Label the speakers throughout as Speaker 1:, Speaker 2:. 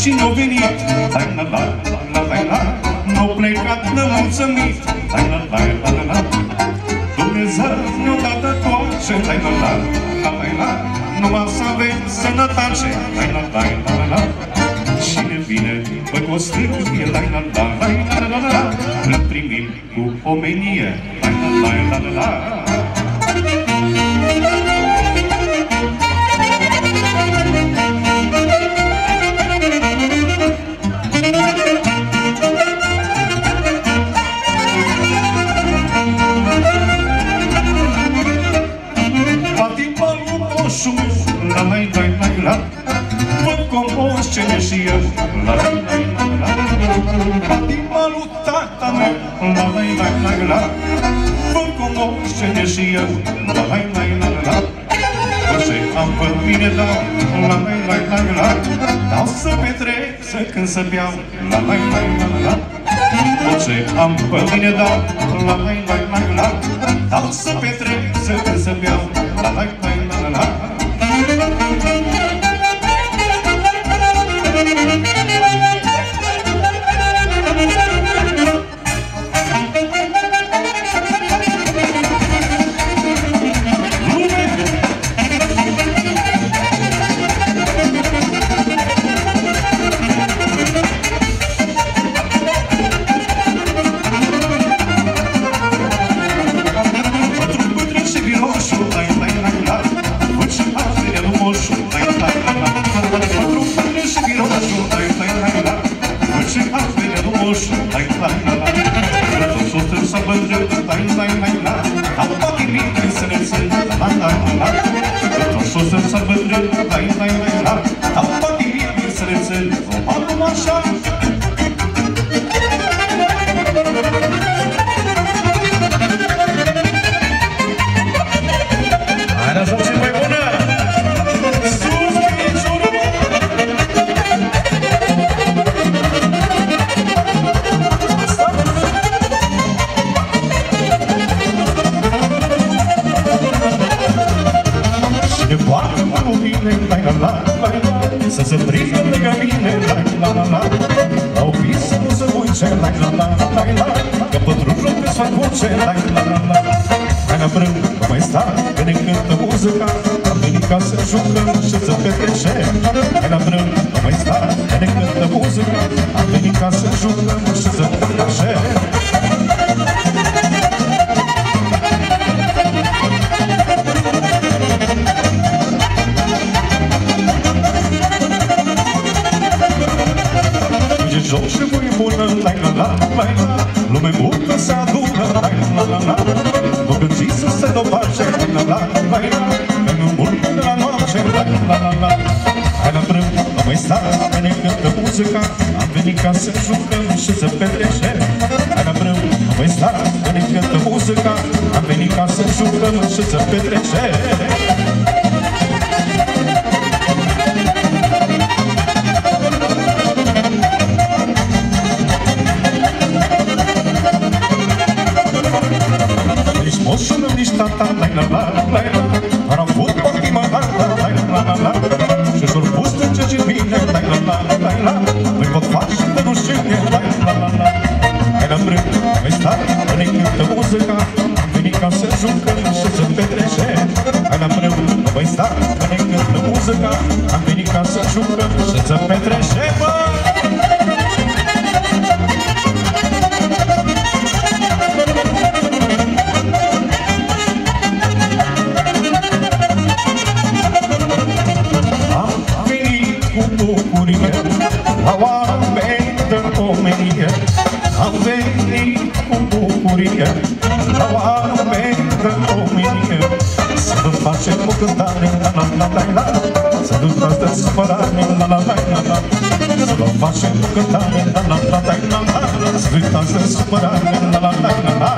Speaker 1: și n-o venit. Hai la la la la la, n-o plecat nemulțumit. Hai la la la la la, Dumnezeu ne-o dat toace. Hai la la la la la, numai să avem sănătate. Hai la la la la la, și ne vine pe costie. Hai la la la la la la, îl primim cu omenie. Hai la la la la la. Și eu, la la la la la, patima lui tata meu, la la la la la, vă cunoaște și eu, la la la la la, orice am pe mine dau, la la la la la, dau să petrec, să când să beau, la la la la la, orice am pe mine dau, la la la la la, dau să petrec, să când să beau, la la la la la. Să se prindă lângă mine, la la la, la o pisă nu se uice, la la la la la, că pătrunul pe sfăcuce, la la la la. Hai la brân, nu mai sta, că ne cântă muzica, am venit ca să jucăm și să petrecem. Hai la brân, nu mai sta, că ne cântă muzica, am venit ca să jucăm și să petrecem. Joc și voi bună, la la la la la, lume multă se adună, la la la la, nu gândiți să se dopace, la la la la, că nu mult de la noapte, la la la la. Hai la brân, nu mai sta, că ne cântă muzica, am venit ca să jucăm și să petrecem. Hai la brân, nu mai sta, că ne cântă muzica, am venit ca să jucăm și să petrecem. Moșul nici tata, la la la la la, dar am avut patima harta, la la la la, și s-or pus de ce vine, la la la la la, noi pot face de rușine, la la la la. Hai la brân, mai sta, că ne cântă muzica, am venit ca să jucăm și să petrecem. Hai la brân, mai sta, că ne cântă muzica, am venit ca să jucăm și să petrecem. La oameni de omenie, am venit cu bucurie. La oameni de omenie, să nu facem o cântare, la la la la la, să nu dați de supărare, la la la la la, să nu facem o cântare, la la la la la, să nu dați de supărare, la la la la la.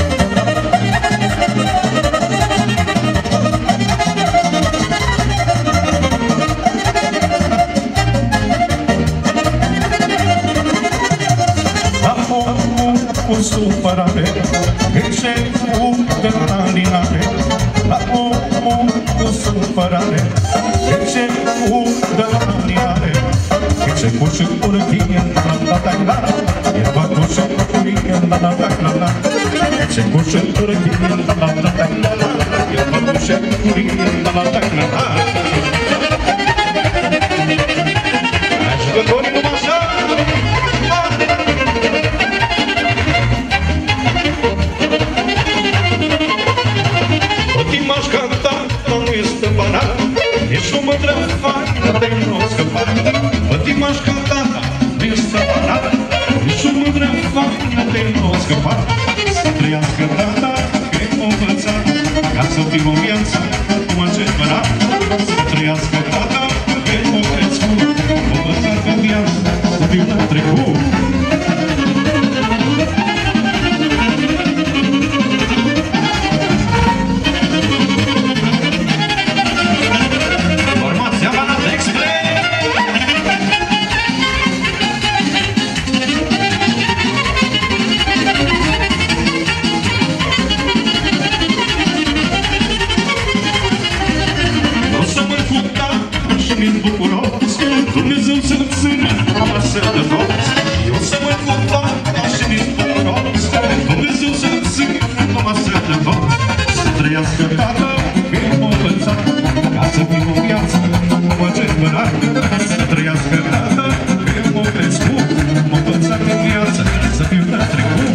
Speaker 1: Cu supărare, început de alinare. La omul cu supărare, început de alinare. cușă curăție, la-la-la-la, e bătușă curăție, la-la-la-la-la, se cușă curăție, la-la-la-la-la, e bătușă curăție, la-la-la-la-la. Hai jucătorii numai așa! M-aș canta, dar nu este banal. Ești o mădră faină, de nu scăpa. Pătii m-aș canta, nu este banal. Ești o mădră faină, de nu scăpa. Să trăiască tata, că m-a învățat, ca să fiu o viață, cum acest banal. Să trăiască tata, că m-a crescut, m-a învățat că viață, să fiu la trecut. Dumnezeu să-mi țină masă de toți. Eu să mă cumpăr și nici bucuros. Dumnezeu să-mi țină masă de toți. Să trăiască tata, că m-a învățat, ca să fiu o viață, cum acest bărat. Să trăiască tata, că m-a crescut, m-a învățat în viață, să fiu la trecut.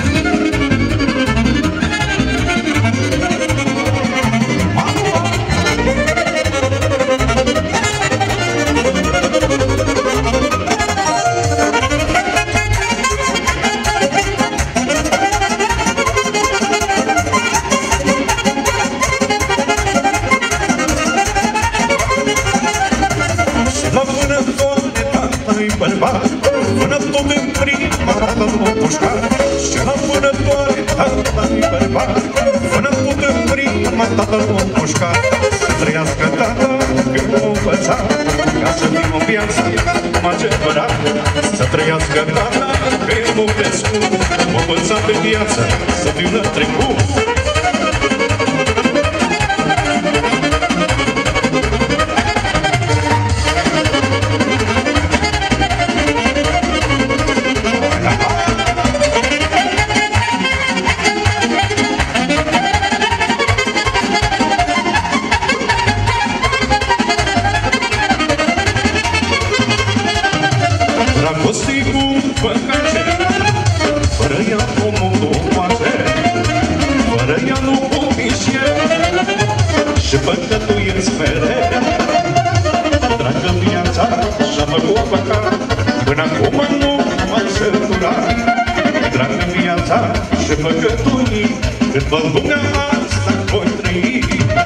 Speaker 1: Până tot în prima dată m-a pușcat și la vânătoare tata-i bărbat. Până tot în prima dată m-a pușcat. Să trăiască tata, că m-a învățat, ca să fiu o viață, cum acest bărat. Să trăiască tata, că m-a crescut, m-a învățat în viață, să fiu la trecut. Dragostii cu păcace, fără ea omul nu poate, fără ea nu pomișe și păcătuiesc mereu. Dragă viața și-a făcut păcat, până acum nu m-ai săturat. Dragă viața și păcătuii, cât pe lumea asta voi trăi.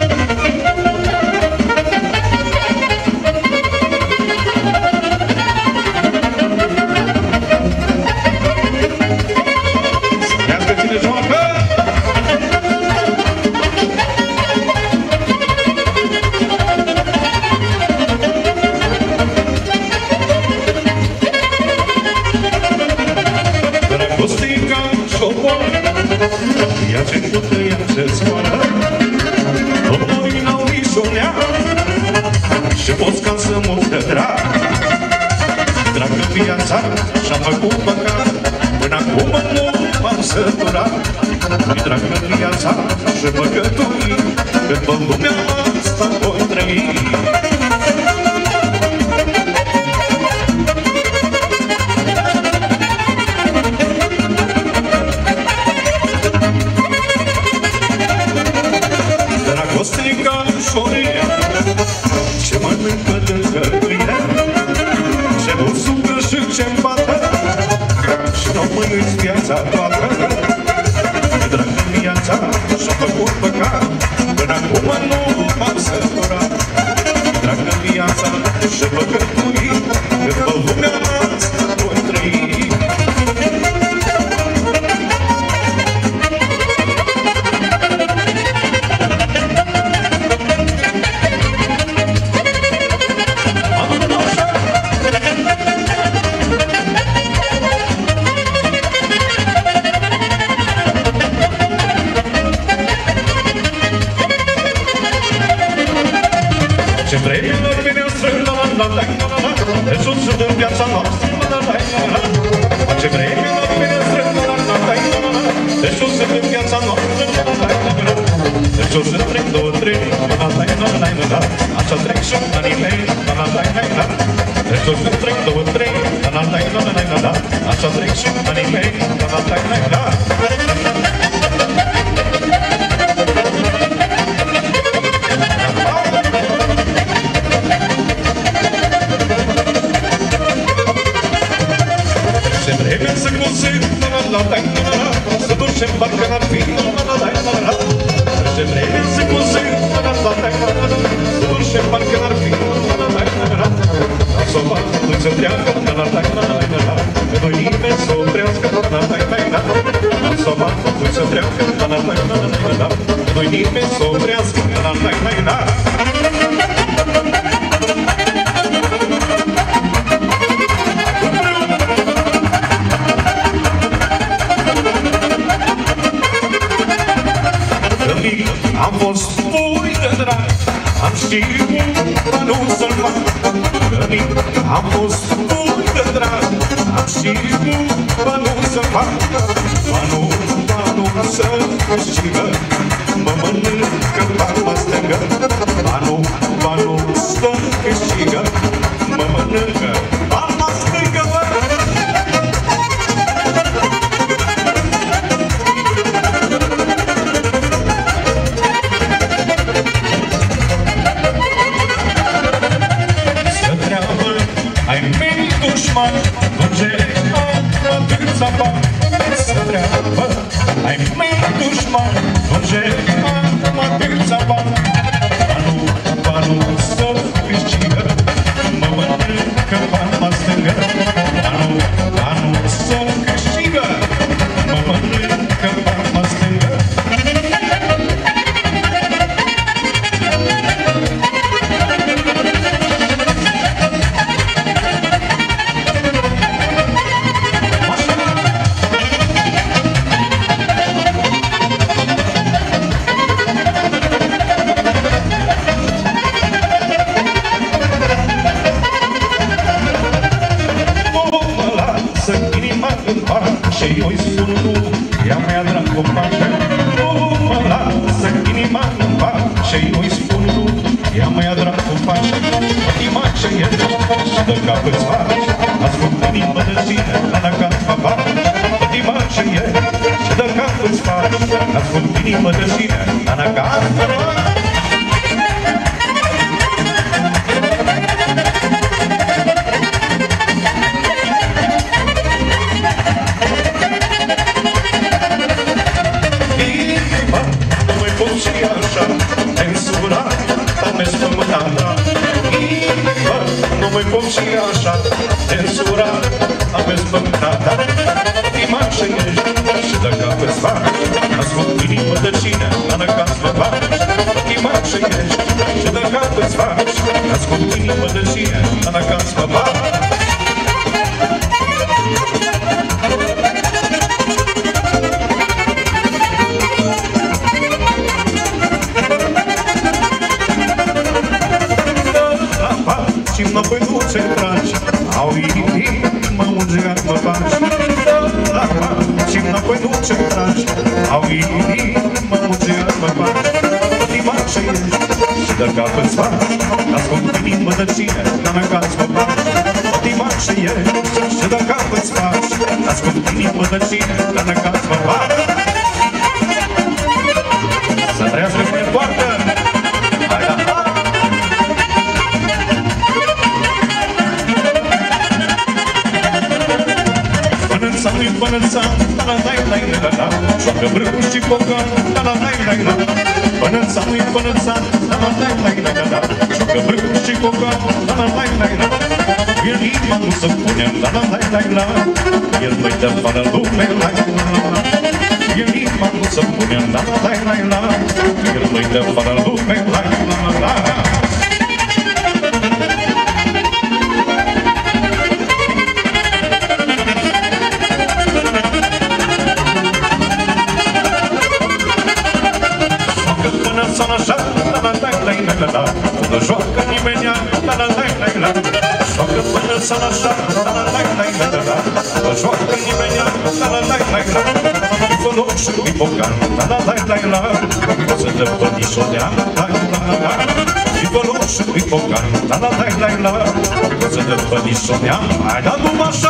Speaker 1: Ea ce pută, ea ce zboară, Domnului n-au mișonea și poți ca să mă drag. Dragă viața și-a făcut păcat, până acum nu m-am săturat. Dragă viața și păcătui, cât pe lumea asta voi trăi. Ce mănâncă lângă mâine, ce busucă și ce-mi bată, și n-o mănânci viața toată. Dragă viața și-a făcut păcat, până acum nu m-am săturat. Dragă viața și păcătui, cât pe lumea asta voi trăi. Ce vrei, noi vine strâng, la la la la la. de sus în viața noastră, ce vrei la fereastră, de sus în viața noastră, de sus în trec, două, trei, așa trec și anii mei, de sus în trec, două, trei, așa trec și anii mei, să consum, să ducem parcă n-ar fi, ce vreme să consum, să ducem parcă n-ar fi, să fac, nu-i să treacă, că nu-i nimeni să oprească, să fac, nu-i să treacă, că nu-i nimeni să oprească, am fost pui de drag, am știut ba nu să-l fac. Am fost pui de drag, am știut ba nu să-l fac. Ba nu să-l câștigă, mă mănâncă palma stângă. Ba nu să-l câștigă, mă mănâncă palma stângă. Să treabă, ai mei dușman, orice am atâția bani. Banul să câștigă, mă mănâncă palma stângă. Banul să câștigă, mă mănâncă palma stângă. Și eu-i spun nu, ea mi-a drag o pace. Nu mă lasă inima în pace. Eu-i spun nu, ea mi-a drag o pace. Inima ce ești și de cap îți faci, ascult inima de zile, la cap mă faci. Inima ce ești și de cap îți faci, ascult inima de zile, la cap mă faci. Nu mai pot și așa, însurat, am spământat. Inima ce ești și de cap îți faci, ascult inimă de cine, anăcați mă faci. Inima ce ești și de cap îți faci, ascult inimă de cine, anăcați mă faci. Mă păi duce tragi, au inimă ungeat mă faci. Și mă păi duce tragi, au inimă ungeat mă faci. Inima ce ești și de cap îți faci, ascult inimă de cine, n-anăcați mă faci. Inima ce ești și de cap îți faci, ascult inimă de cine, n-anăcați mă faci. Să trăiască pe poartă! Până-n-țan, la-la-lai-lai-la-la, joacă brâul și bocan, la-la-lai-lai-la. Până-n-țan, la-la-lai-lai-la-la, joacă brâul și bocan, la-la-lai-lai-la. El inima nu se pune, la-la-lai-lai-la, el nu-i dă fără lume, la-la-lai-la. El inima nu se pune, la-la-lai-lai-la, el nu-i dă fără lume, la-la-lai-la. Până joacă nimenea, la-la-lai-lai-la. Joacă viața așa, joacă nimeni, Ivăloc și Ivocan, o să dă pădișonea, Ivăloc și Ivocan, o să dă pădișonea, hai da numai așa!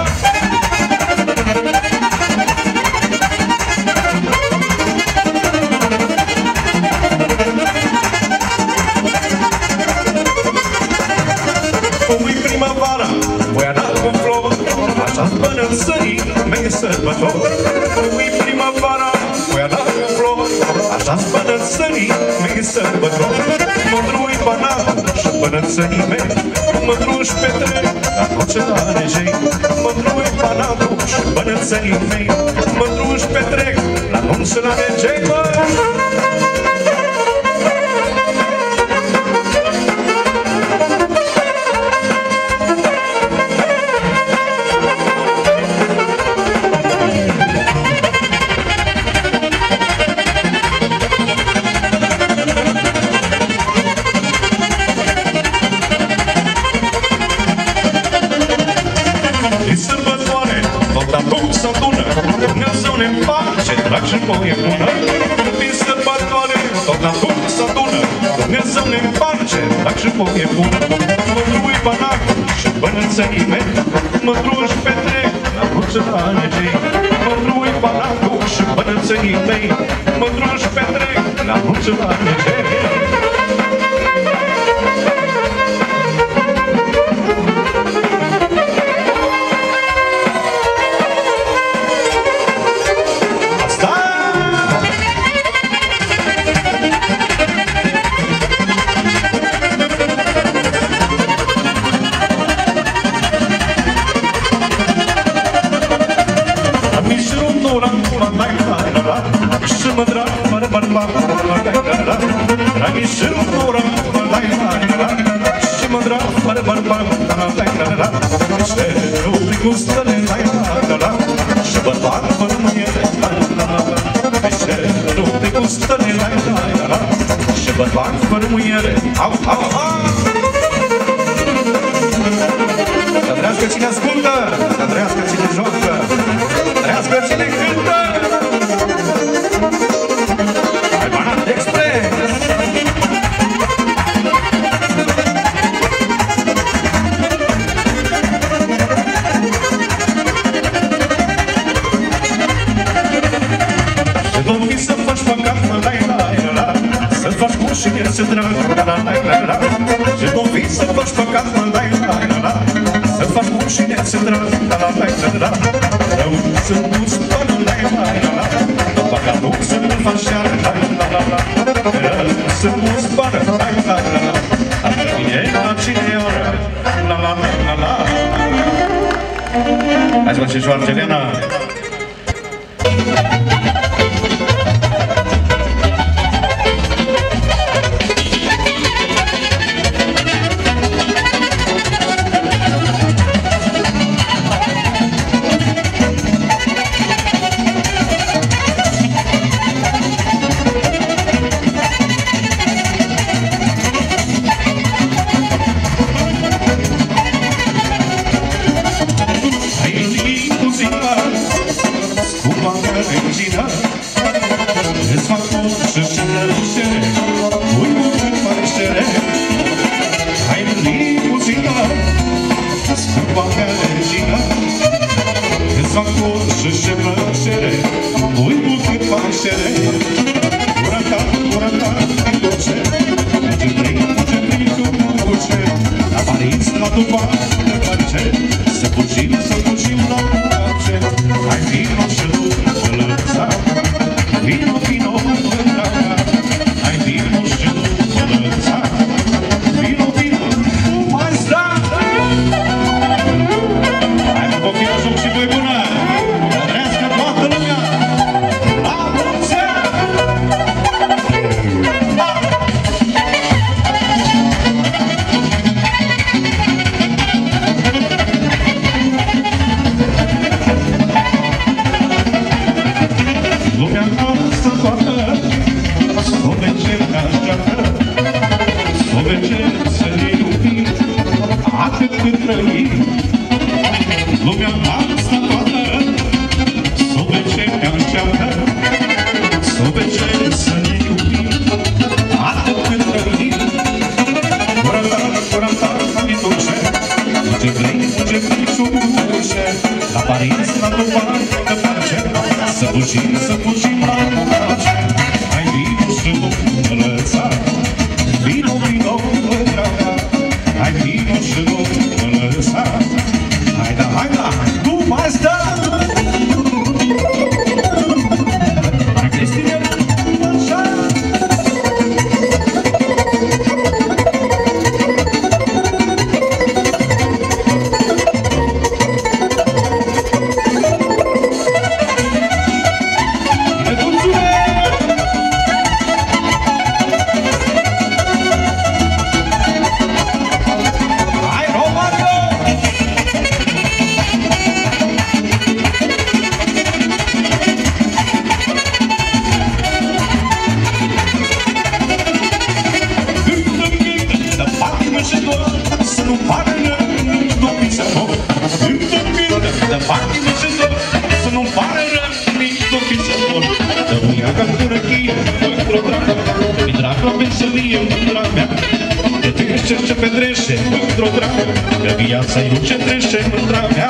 Speaker 1: Ui primăvara, voi da cu flori, așa-s până în sării mei sărbători. Ui primăvara, voi da cu flori, așa-s până în sării mei sărbători. Mândru-i bananul și până în sării mei, mândru-și petrec la orice alegei. Mândru-i bananul și până în sării mei, mândru-și petrec la orice alegei. Și voi e bună, din sărbătoare, tot la tot s-adună, Dumnezeu ne împarce, dacă și voi e bună. Mândru-i banacul și bănățării mei, mândru-și petrec la mulți alegei. Mândru-i banacul și bănățării mei, mândru-și petrec la mulți alegei.
Speaker 2: Să trească cine ascultă, să trească cine joacă, să trească cine cântă. Hai Banat Express!
Speaker 1: Și domnii să faci păcat, să faci cu și el se drag, și domnii să faci păcat, să faci cu și el se drag, rău să nu-ți până, după ca nu să nu faci iar, rău să nu-ți până, așa vine la cine oră, hai să facem și Argelena. atât cât trăim. Lumea asta toată s-o vece ne încearcă, s-o vece să ne iubim. Atât cât trăim. Curata, mi duce, unde vrei și o duce. La Paris, la Dubai, de pace, să fugim la Bucace. Hai vino și nu lăsa, vino, dragă. Hai vino și nu lăsa. Hai da, tu mai stă! Hai, Cristina, așa! Ce petrece într-o dracă, că viața-i nu ce trece mândra mea.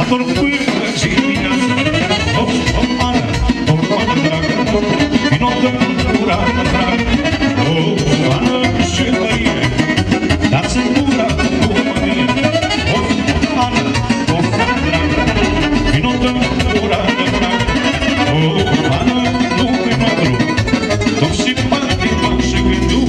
Speaker 1: dorm până și dimineață. Hop, hop, Ana, hop, Ana, dragă, vino dă gura, dragă. Hop, Ana, și Marie, dați-mi gura cu mânie. Hop, Ana, hop, Ana, dragă, vino dă gura, dragă. Hop, Ana, nu-i mătru, duc și patima și gândul.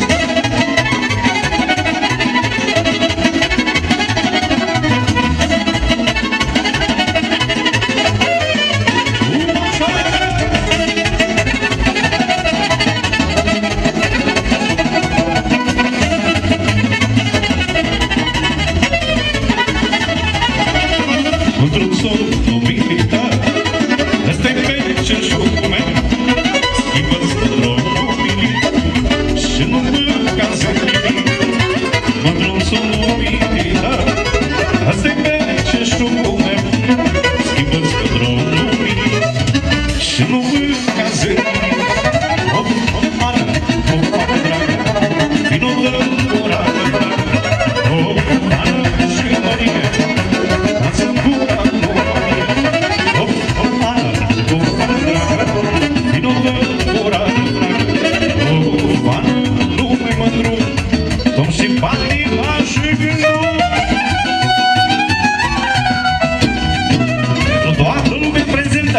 Speaker 1: Într-un sol luminitar, ăsta-i pe șurul meu, schimbă-ți pătronul lumii și nu mânca zării. Într-un sol luminitar, ăsta-i pe șurul meu, schimbă-ți pătronul lumii și nu mânca zării. Hop, hop, Ana, hop, Ana, dragă, vino dă gura, dragă. Hop, Ana și Marie, dați-mi gura cu mânie. Hop, hop, Ana, hop, Ana, dragă, vino dă gura, dragă. Hop, Ana, nu-i mândru, dom și patima și gândul. Pentru toată lumea prezentă.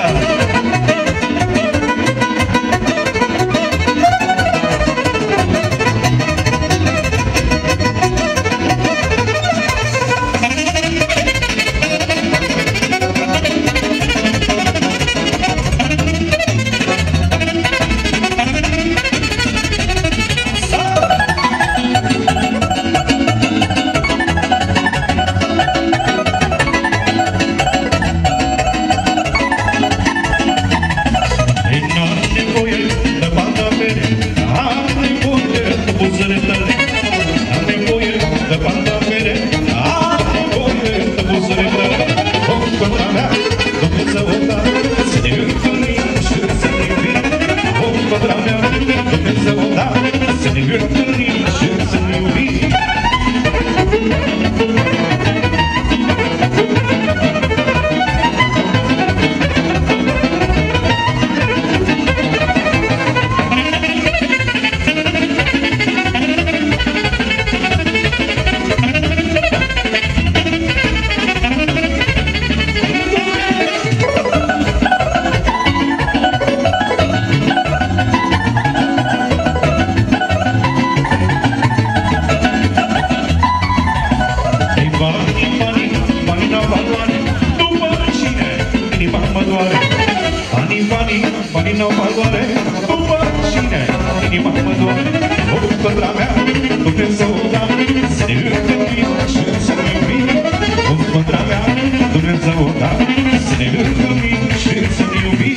Speaker 1: Banii n-au valoare, după cine inima mă doare. O pătra mea, Dumnezeu da, să ne întâlnim și să ne iubim. O pătra mea, Dumnezeu da, să ne întâlnim și să ne iubim.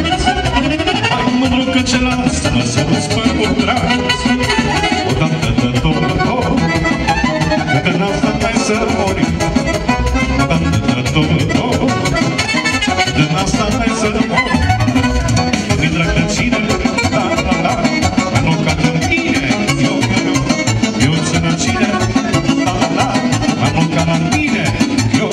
Speaker 1: Hai mândru că ce lasă-mă să-ți spun cu drag. Odată de două, că de asta n-ai să mori. Odată de două, de asta n-ai să mori. Mi drag de cine, da, da, da, nu ca de mine, eu țin de cine, da, da, da, nu ca de mine, eu.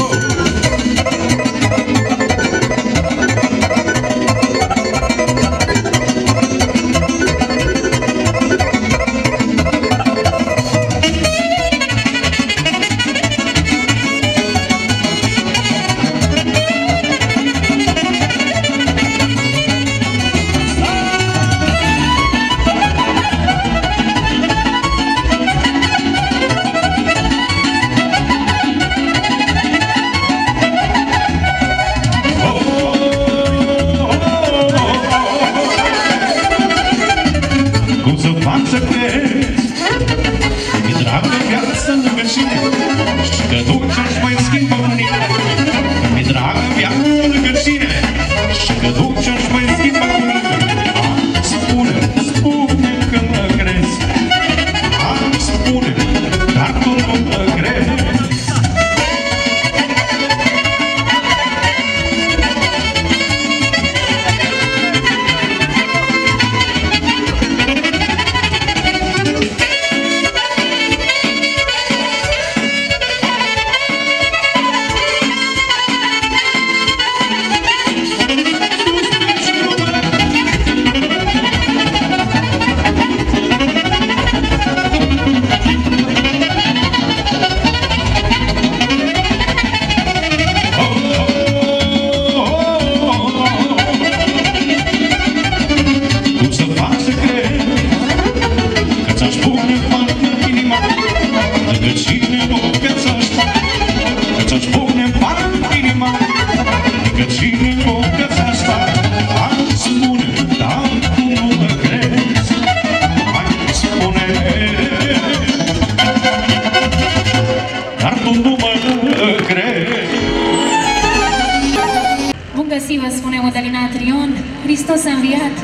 Speaker 3: Hristos a înviat!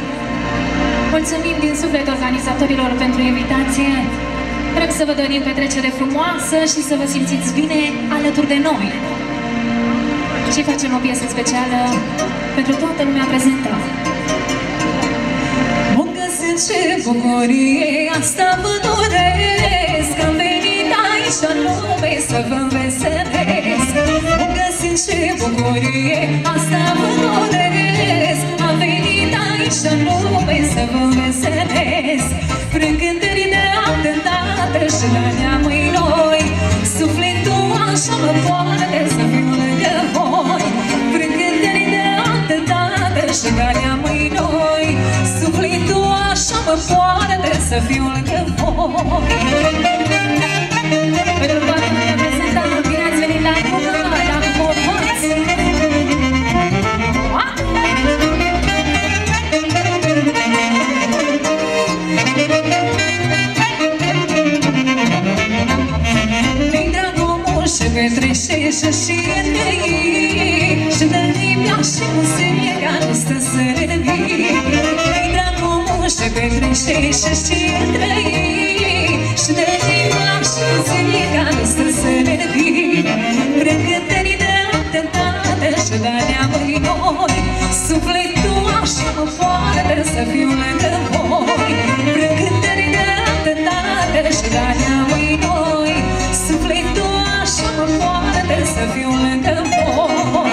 Speaker 3: Mulțumim din suflet organizatorilor pentru invitație. Vrem să vă dorim petrecere frumoasă și să vă simțiți bine alături de noi. Și facem o piesă specială pentru toată lumea prezentă. Mă găsesc ce bucurie, asta vă doresc, că am venit aici în lume să vă înveselesc. Mă găsesc ce bucurie, asta vă doresc, am venit aici în lume să vă înveselesc. Prin cântări de altă dată și la neamui noi, sufletul așa mă poate să fiu lângă voi. Prin cântări de altă dată și la neamui noi, sufletul așa mă poate să fiu lângă voi. Pentru toată lumea prezentă, bine ați venit la Cuba, la Copoți! Din dragul mult și petreșește și între ei, și de nimea și muzilie ca nu stă să revii. Din dragul mult și petreșește și între ei, și de nimea și muzilie ca nu stă să revii. Prin cântării de altă dată și de neamui noi, sufletul așa mă poate să fiu lângă voi. Prin cântării de altă dată și de neamui noi, sufletul așa mă poate să fiu lângă voi.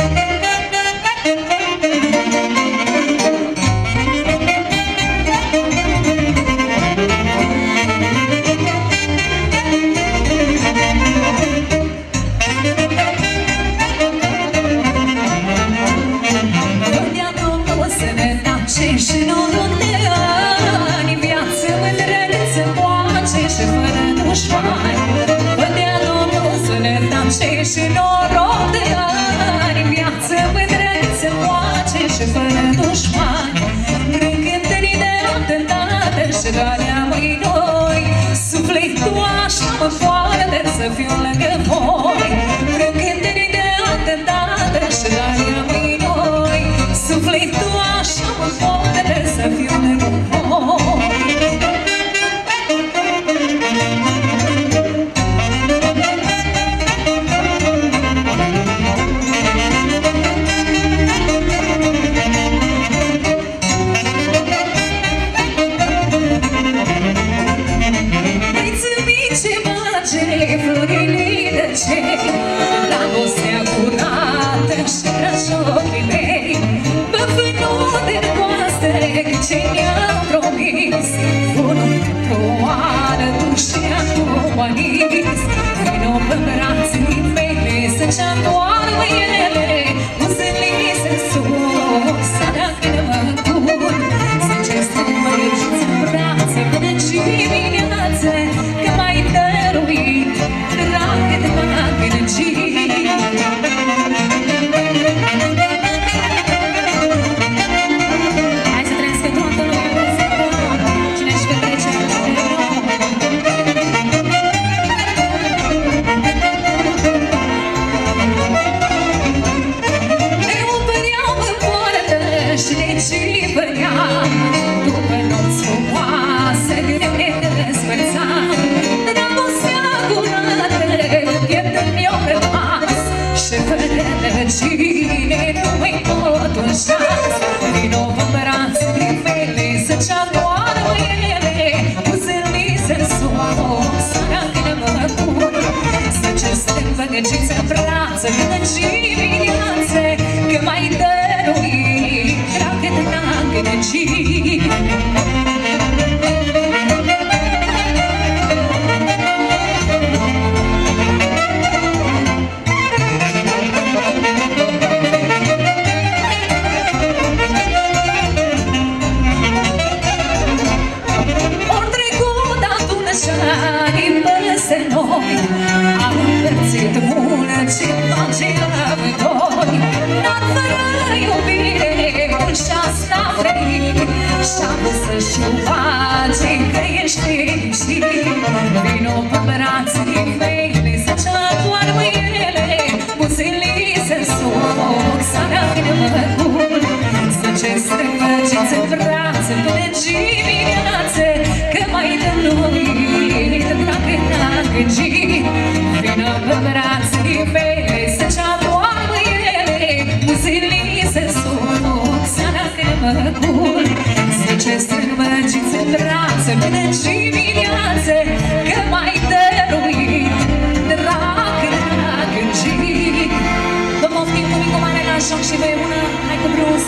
Speaker 3: Și norul de ani, viață mândrăluță, poace și fără dușmani. Vădea Domnul să ne tace și noroc de ani, viață mândrăluță, poace și fără dușmani. Prin cântării de altă dată și de neamui noi, sufletul așa mă poate să fiu lângă voi. Prin cântării de altă dată și de neamui noi, sufletul așa mă pot să fiu nebun. Dragostea curată și rășochii mei, băfânul de coastă ce mi-am promis. Unul pentru oară, tu și acum anis. Vino pe brații mele să-ți adoarmă ele, cu zâlii să sus, să dacă mă cur. Să-ți strâmbă și-ți brațe până dimineață, că m-ai dăruit dragă de magănăcii. Hai să trăiască toată lumea, cine-și petrece de opăreau în poartă și de cipărea, după nopți frumoase greu ne despărțam. Dragostea curată pierdă mi-o rămas și fără răcine nu mai pot un șans. Vino pe brațele mele să-ți adoarmă ele, cu zâlii să-mi sus, să mă cur. Să-ți strâmbă găgiți în brață până dimineață, că m-ai dăruit dragă de magănăcii. Am împărțit mult ce face amândoi, dar fără iubire un șans n-am trăit. Și-am vrut să-și face că ești fericit. Vino pe brațele mele să-ți adoarmă ele, buzele să-mi suc, să mă cur. Să-ți strâmbăgiți în brațe până dimineață, că m-ai dăruit dragă magănăcii. Vino pe brațele mele să-ți adoarmă ele, buzele să-mi suc, să mă cur. Să-ți strâmbăgiți în brațe până dimineață, că m-ai dăruit dragă magănăcii. Vă poftim cu micu mare la joc și voi bună, hai cu brus.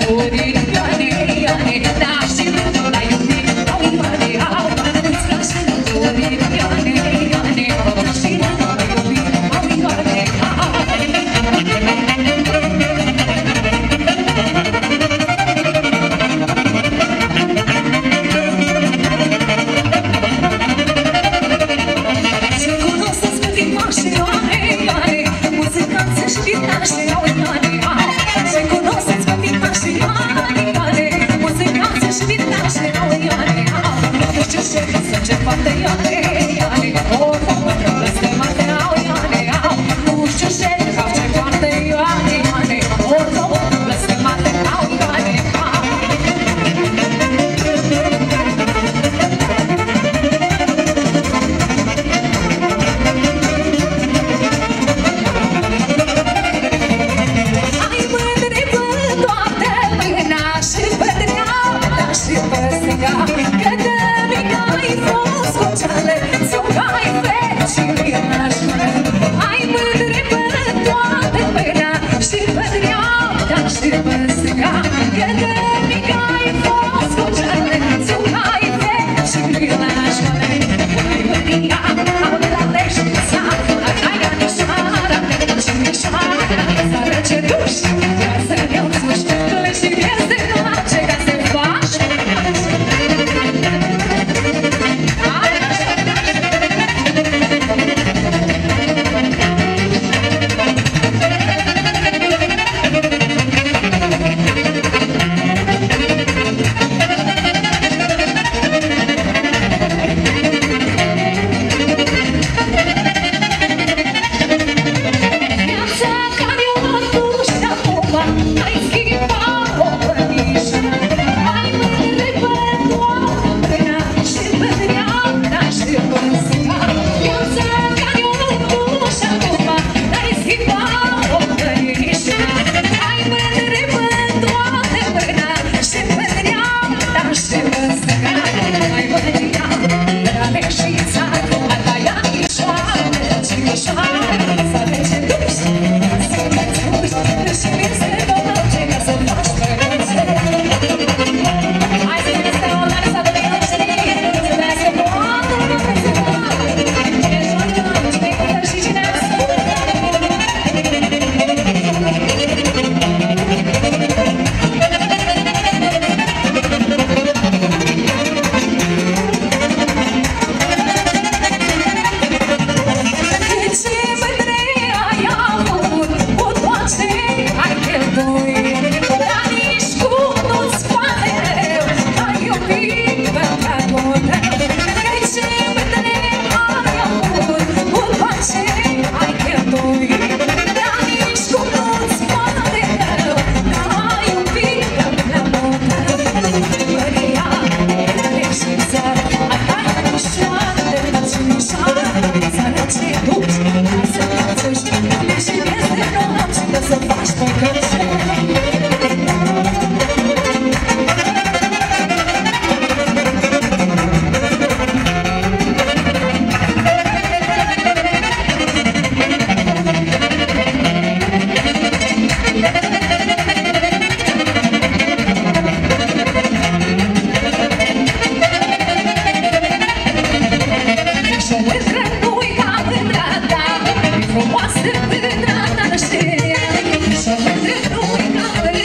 Speaker 3: Frumoasă, de dragă, știe, să mă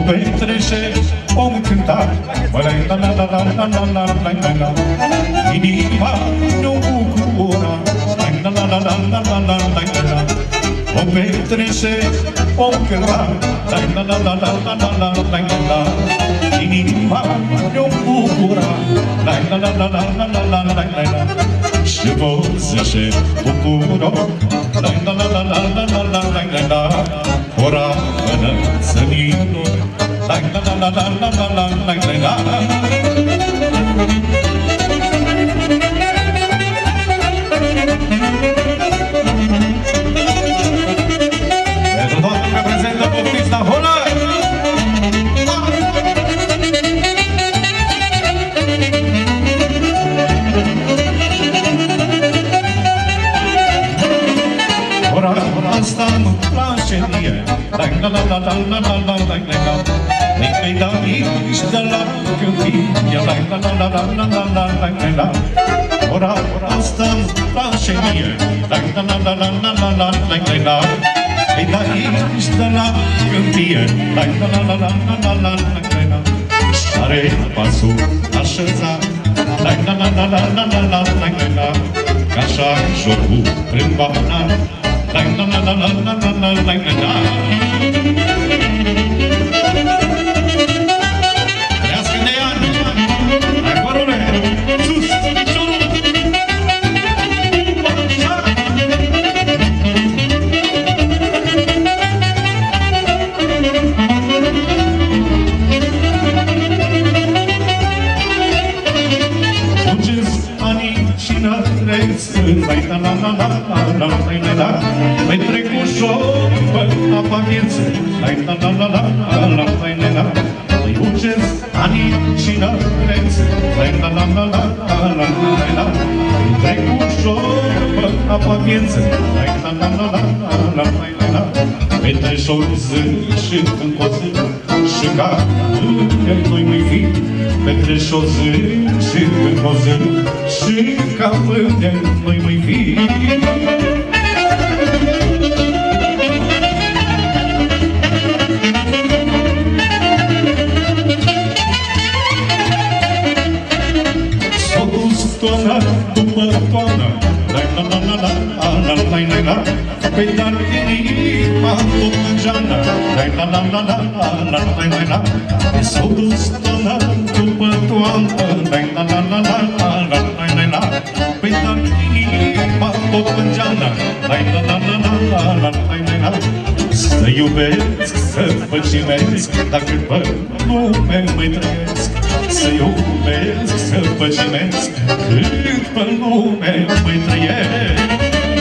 Speaker 1: petrece, om cânta, la la la la la la la la la la la. Inima nu bucura, la la la la la la la la la. O petrece, om cânta, la la la la la la la la la la. Inima nu bucura, la la la la la la la la la la. Și văzășe bucură, la la la la la la la la la la. Ora până să vinu, la la la la la la la la la la. Pentru toată lumea prezentă, poftiți la holă! Asta nu place mie, la la la la la la la la la la. Ei da nici de la câmpie, la la la la la la la la la la. Ora asta nu place mie, la la la la la la la la la la. Ei da nici de la câmpie, la la la la la la la la la la. Are pasul așezat, la la la la la la la la la la la. Ca așa jocul prin banal. La la la la la la la la la la. Trească Nean! Hai părule! Sus! Piciorul! Așa! Fugeți anii și n-atreți, la la la la la la la la. Mai trec ușor pe apa vieții, la la la la la la la la la. Mai ucesc anii și n-atreți, la la la la la la la la. Mai trec ușor pe apa vieții, la la la la la la la la. Petrece-o zi și când poți și ca mâine noi mai fi. Petrece-o zi și când poți și ca mâine noi mai fi. S-a dus toana după toana, la la la la la la la la la. Pe dar inima tot geana, la la la la la la la la la. S-a dus toana după toana, la la la la la la la la la. Pe dar inima tot geana, la la la la la la la la la. Să iubesc, să păcimesc, dacă pe lume mai trăiesc. Să iubesc, să păcimesc, cât pe lume mai trăiesc.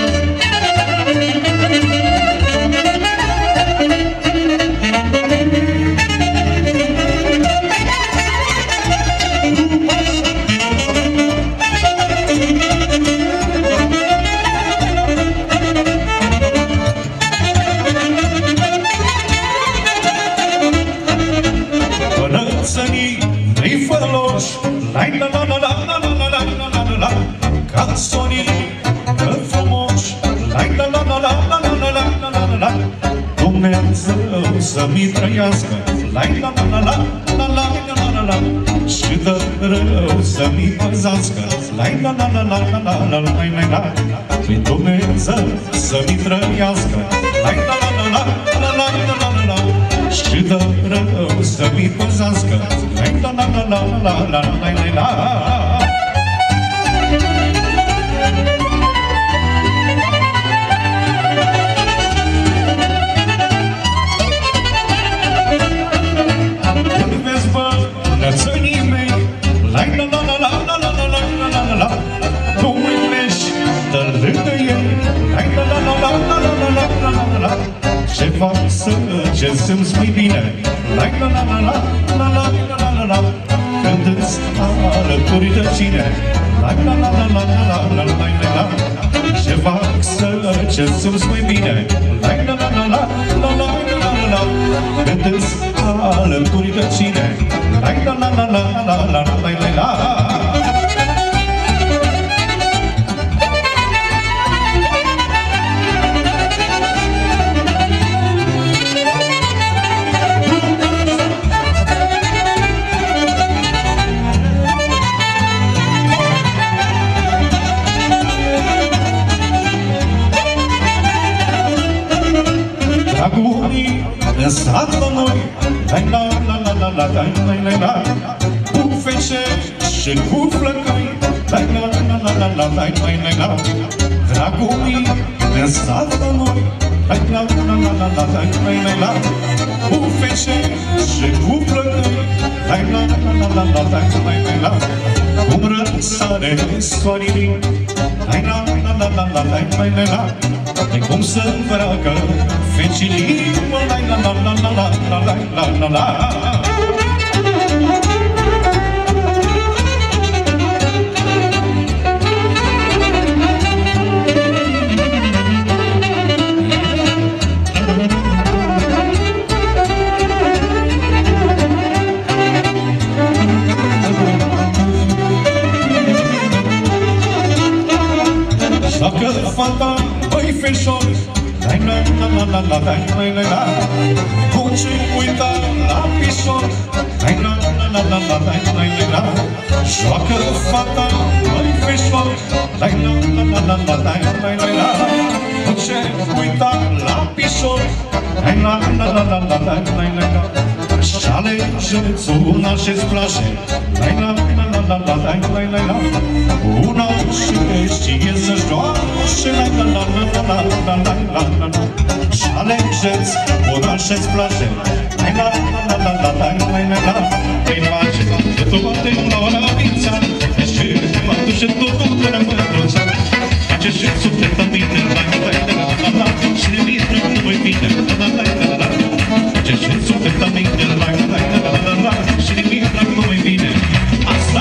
Speaker 1: Dumnezeu să-mi trăiască, la la la la la la la la la. Și de rău să-mi păzească, la la la la la la la la la la. Păi Dumnezeu să-mi trăiască, la la la la la la la la la la. Și de rău să-mi păzească, la la la la la la la la la. Nățănii mei, la la la la la la la la la la la la. Nu mai pleci de lângă ei, la la la la la la la la la la la. Ce fac să ce simți mai bine, la la la la la la la la la la. Când-ți alături de cine, la la la la la la la la la la. Ce fac să ce simți mai bine, la la la la la la la la la la. Când-ți alături de cine, la la la la la la la la la la. măi, la la la la la la la la la, cu fece și cu flăcăi, la la la la la la la la la, dragul meu de stat la noi, la la la la la la la la la, cu fece și cu flăcăi, la la la la la la la la, cum răsare soarele, la la la la la la la la, de cum să îmbracă fecilii, la la la la la la la la la la. Joacă fata, băi feșor, dai la la la la la dai la la, cu ce uita la pișor, dai la la la la la dai la la, joacă fata, băi feșor, dai la la la la la dai la la, cu ce uita la pișor, dai la la la la la dai la la, și-ale jățuna și-ți place, dai la la la la la dai la la, una și știe să joace, la la la la la la la la la la, și-alegeți una și-ți place, la la la la la la la la la, prin face, că tu bate la ora vița, și mă duce totul de la mătruța, face și sufletă minte, la la la la la, și de mitru nu voi fine, la la la la la, face și sufletă minte, la la la la la, și de mitru nu voi fine, asta!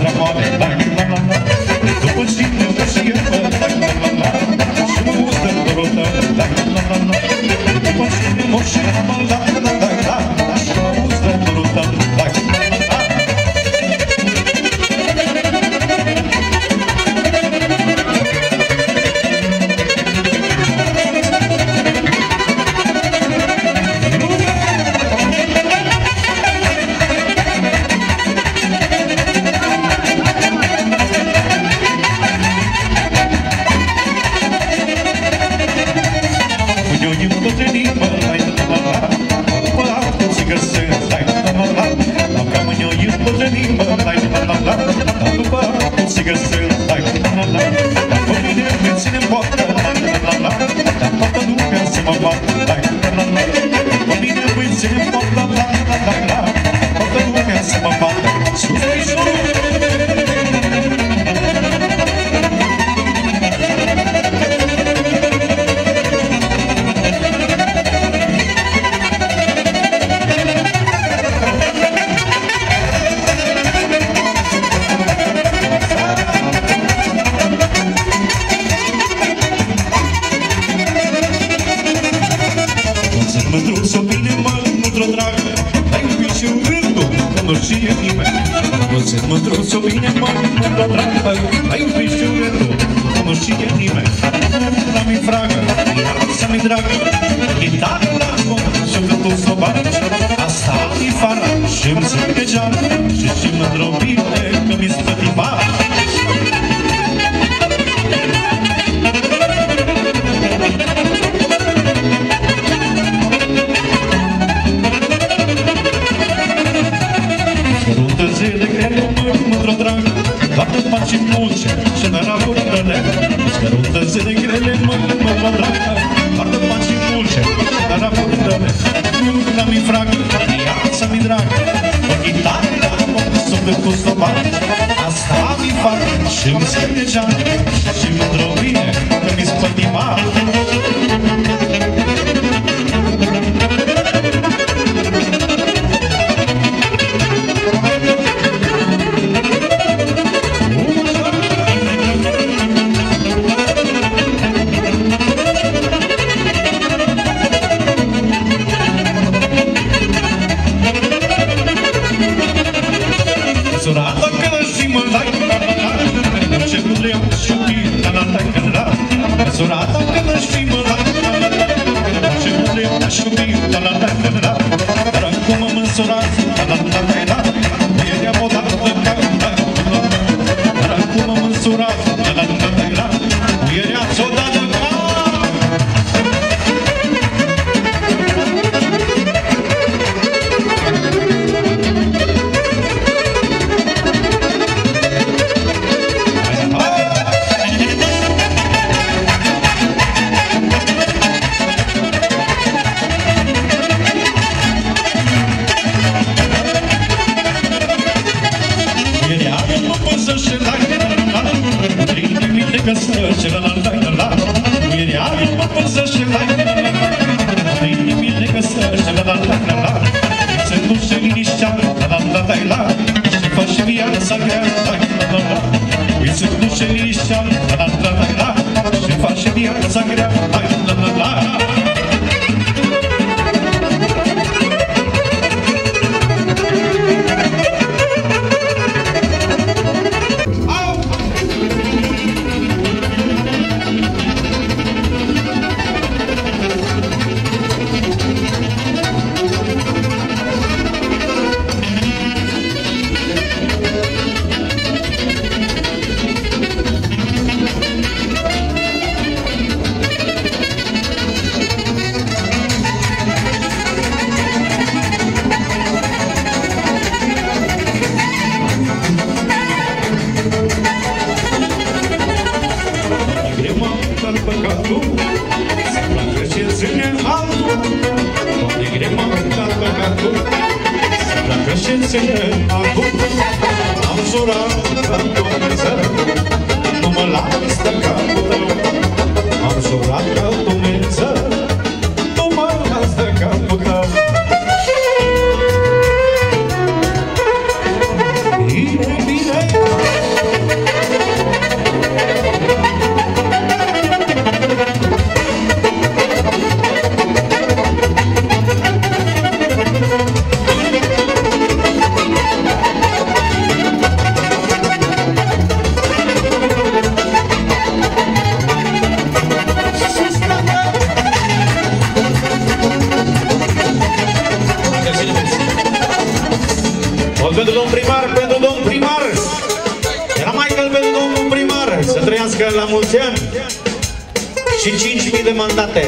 Speaker 1: După cine și rândul, că nu știe nimeni. Nu-ți mândruț-o bine, mă, la dragă, la iubit și rândul, că nu știe nimeni. La-mi fragă, viața-mi dragă, chitară la acum, sufletul s-o bate. Asta mi fara și-mi ține geală, și mândră bine, că mi spătiva. Săruntă zile grele, mândră dragă, toată faci și munce, și n-era burăle. Săruntă zile grele, mândră dragă, toată faci și munce, și n-era burăle. Mi fragă, viața-mi dragă, o chitară la acum, sufletul s-o bate. Asta mi fac și-mi ține geală, și mândră bine, că mi spătima. Surata că n-aș fi mărat, ce muleu aș iubi, la-la-la-la-la. Dar acum am însurat, la-la-la-la-la. Mierea odată ca-la-la-la. Dar acum am însurat, la-la-la-la-la. Mierea-ți odată ca...
Speaker 2: La mulți ani și 5.000 de mandate.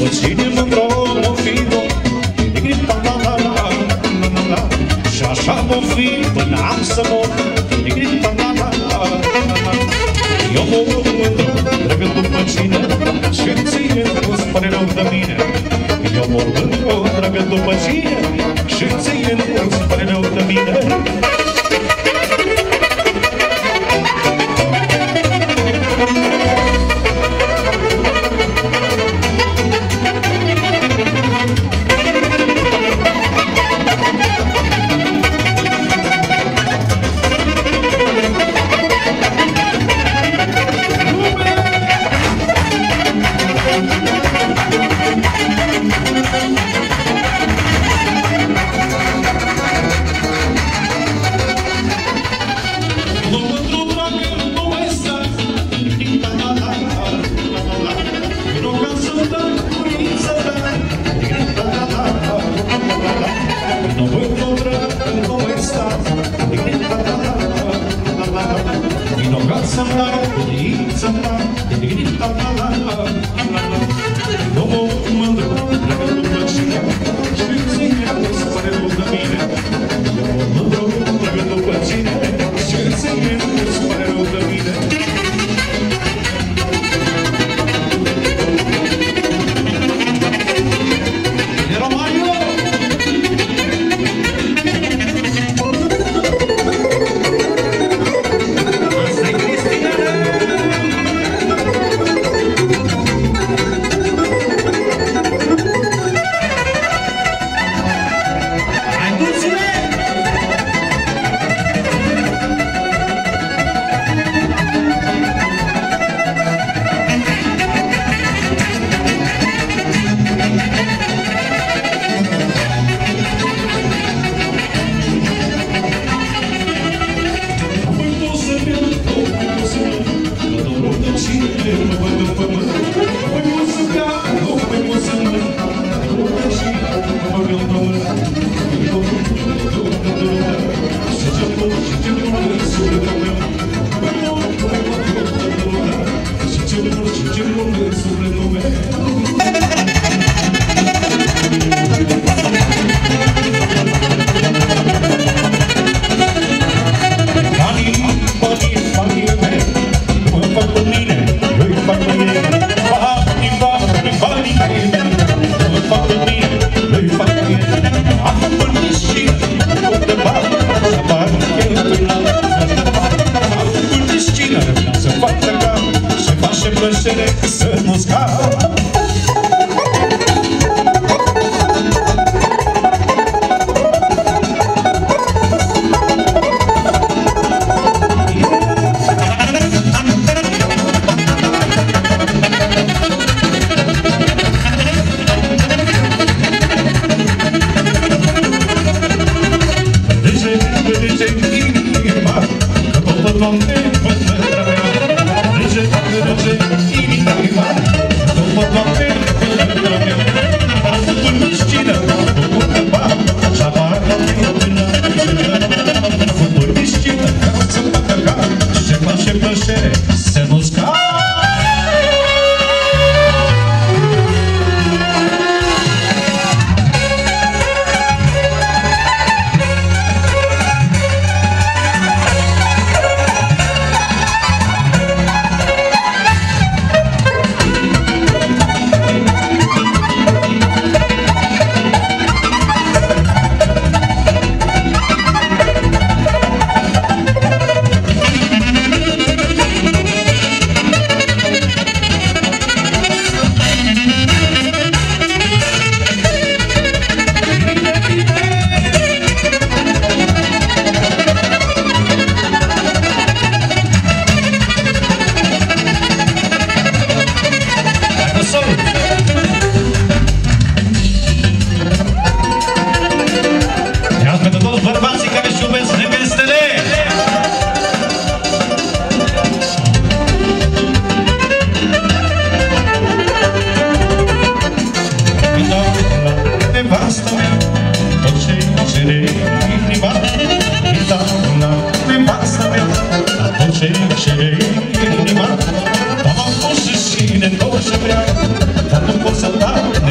Speaker 2: După cine mândră o fi, și așa vom fi până am să mor. Eu mă urc mândru, dragă după cine, și ție nu-ți pare rău de mine. Eu mă urc mândru, dragă după cine, și ție nu-ți pare rău de mine.
Speaker 1: inima, am pus și cine tot ce vrea, dar nu pot să dau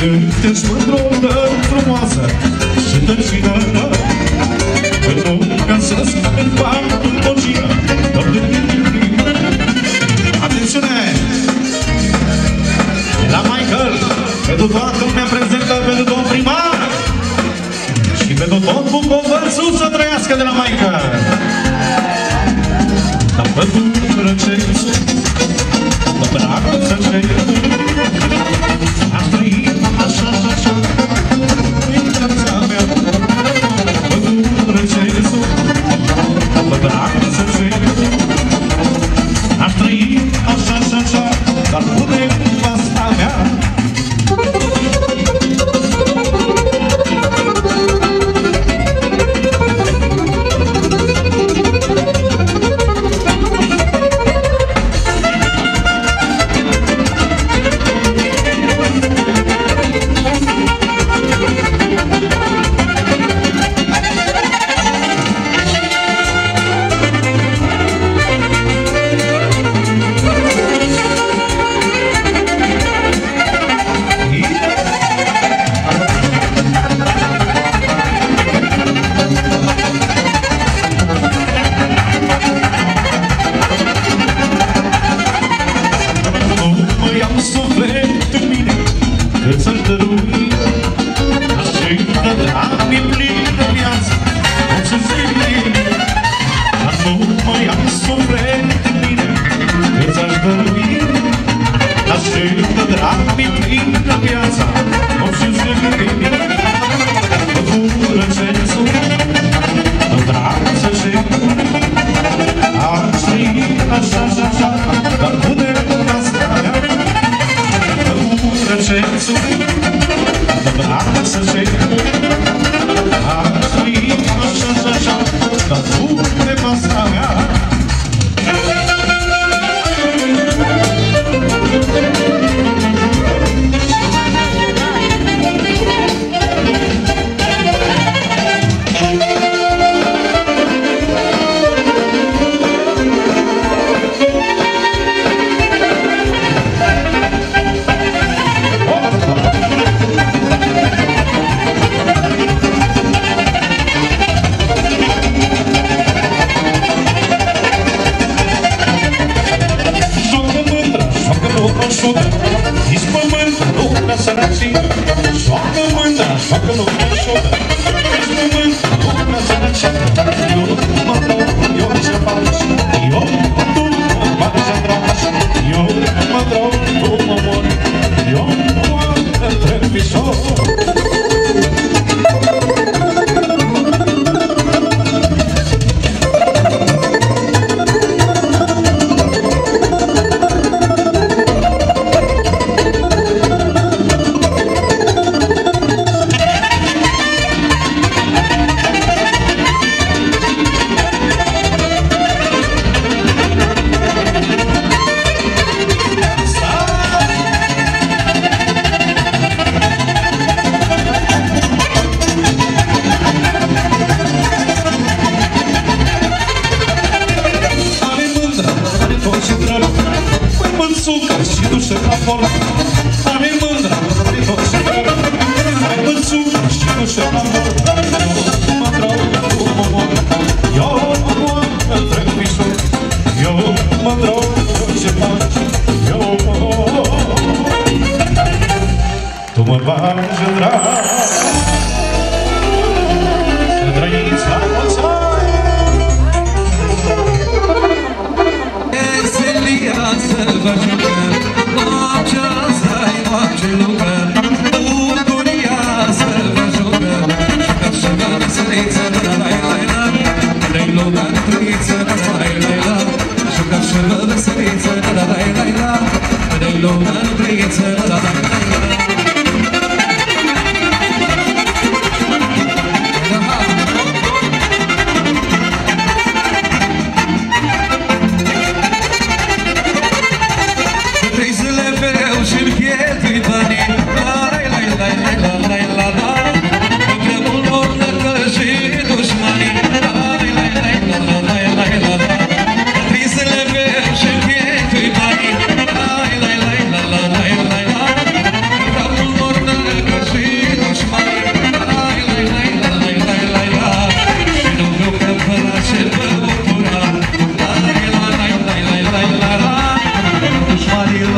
Speaker 2: Sunteți mândră frumoasă și tăcină, că nu găsesc în partul mocină. Atențiune! La Michael, pentru toată lumea prezentă, pentru domn primar și pentru tot Bucovățul să trăiască de la Michael. Dar pentru răcețul, dar dragul să cețul, am trăit așa și așa, în viața mea. Pentru răcețul, dar dragul să cețul, am trăit așa și așa, dar putem asta mea.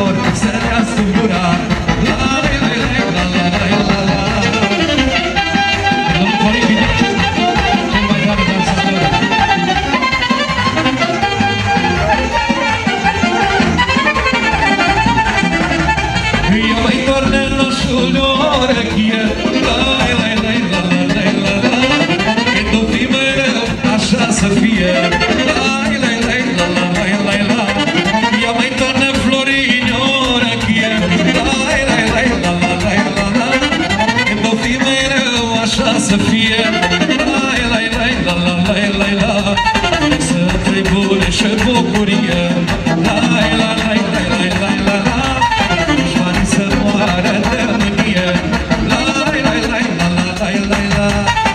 Speaker 4: dansator să dea sungura. La la la la la la la la. Domnul Florin Vidache, cel mai tare dansator. Eu mai torne noșul de orechie. La la la la la la la la. Când o fi mereu așa să fie. La la la la la la la la. Eu mai torne Florin orechie. La la la la la la la la. Când o fi mereu așa să fie. La la la la la la la la. Să trăi bune și bucurie. La la la la la la la la. Să moară de mânie. La la la la la la la la.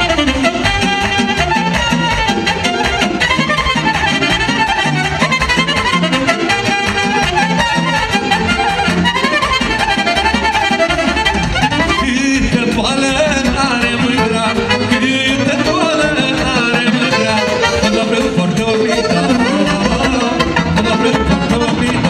Speaker 4: Câtă boală are mândra, câtă boală are mândra. Când a vrut foarte oblită, când a vrut foarte oblită.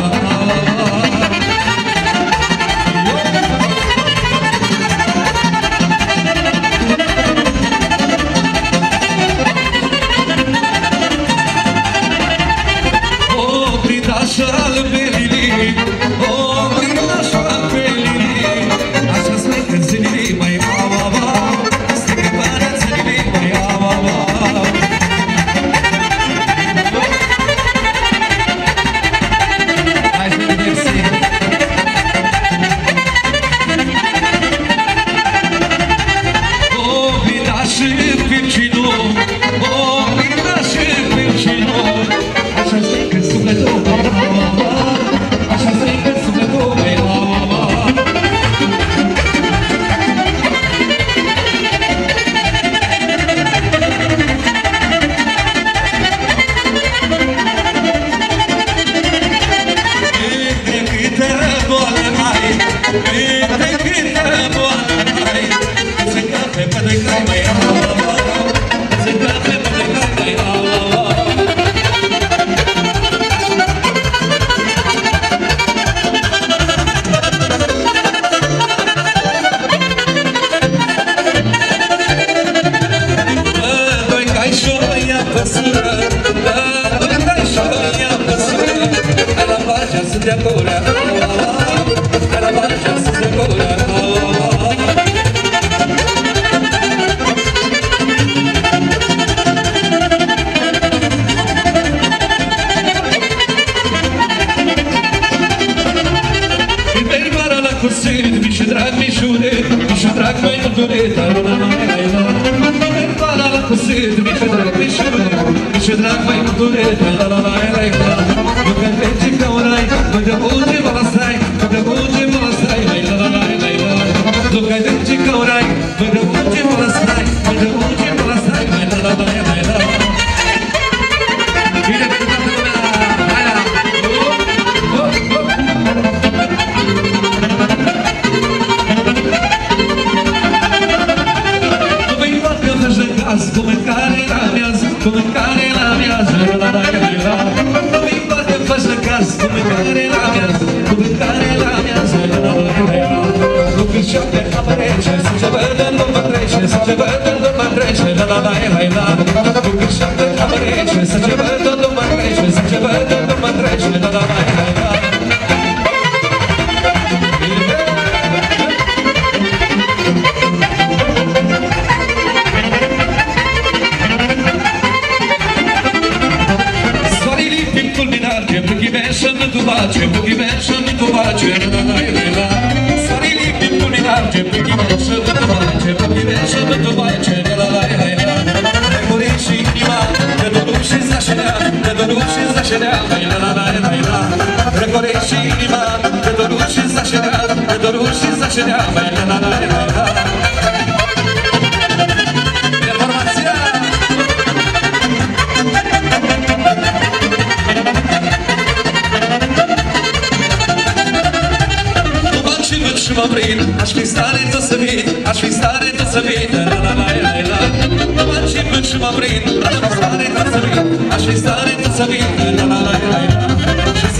Speaker 4: Aș fi stare tot să vin, aș fi stare tot să vin. La la la la la. Mă început și mă prind. Aș fi stare tot să vin, aș fi stare tot să vin. La la la la la. Și să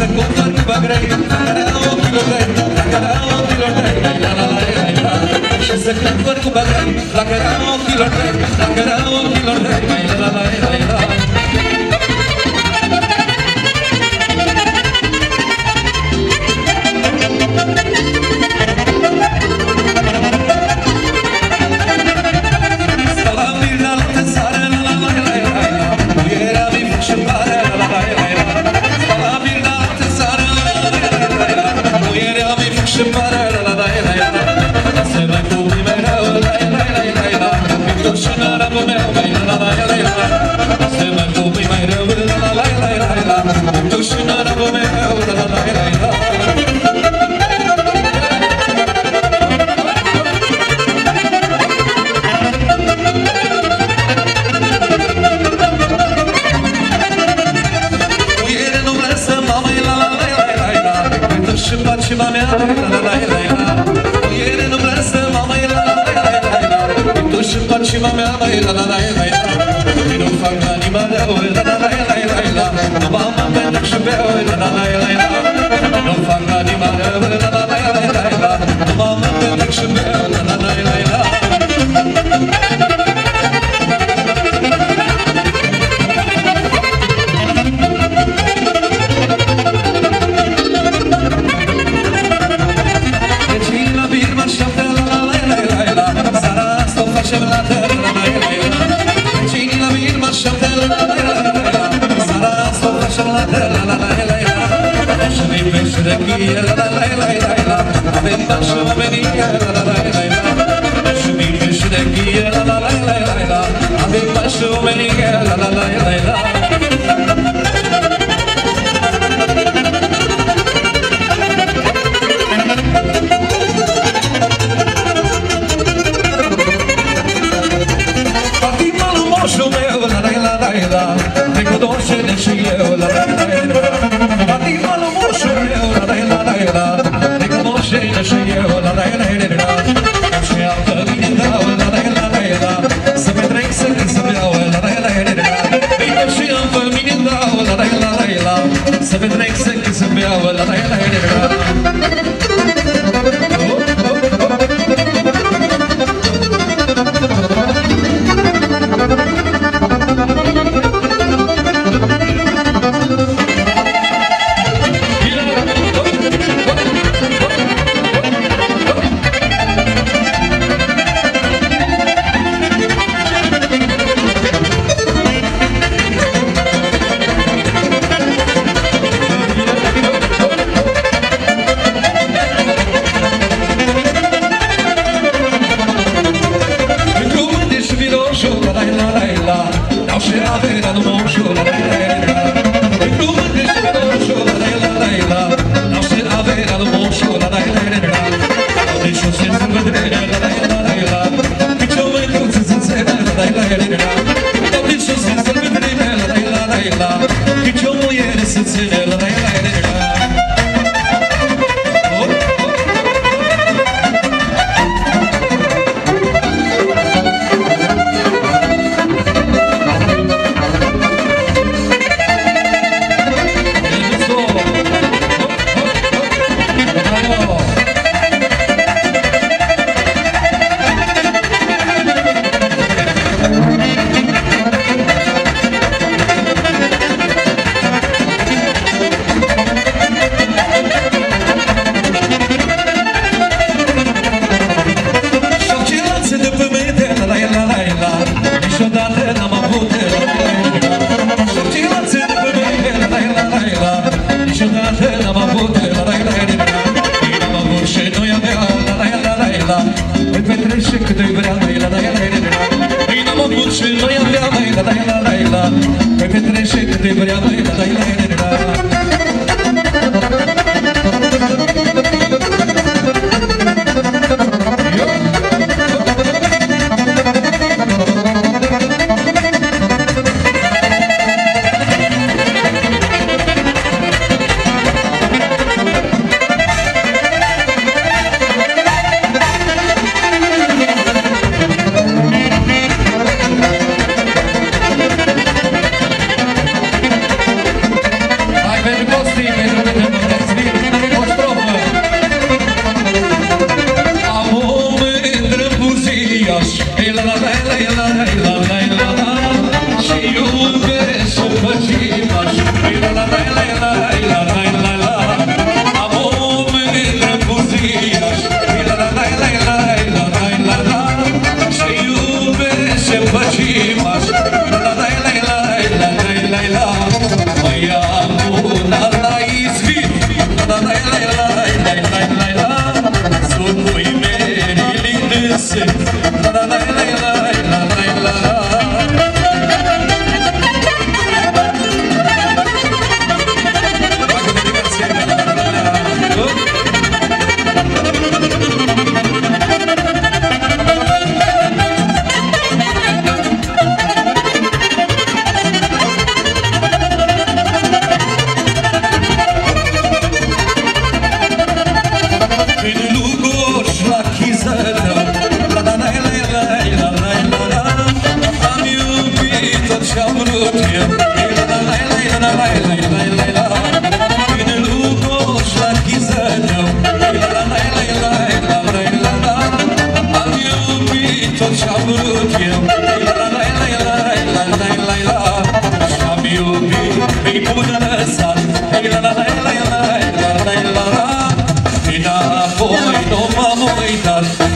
Speaker 4: să cumpăr cu băgrăi, la ochilor tăi, la ochilor tăi, la și să cumpăr cu băgrăi, la ochilor tăi, la ochilor tăi, la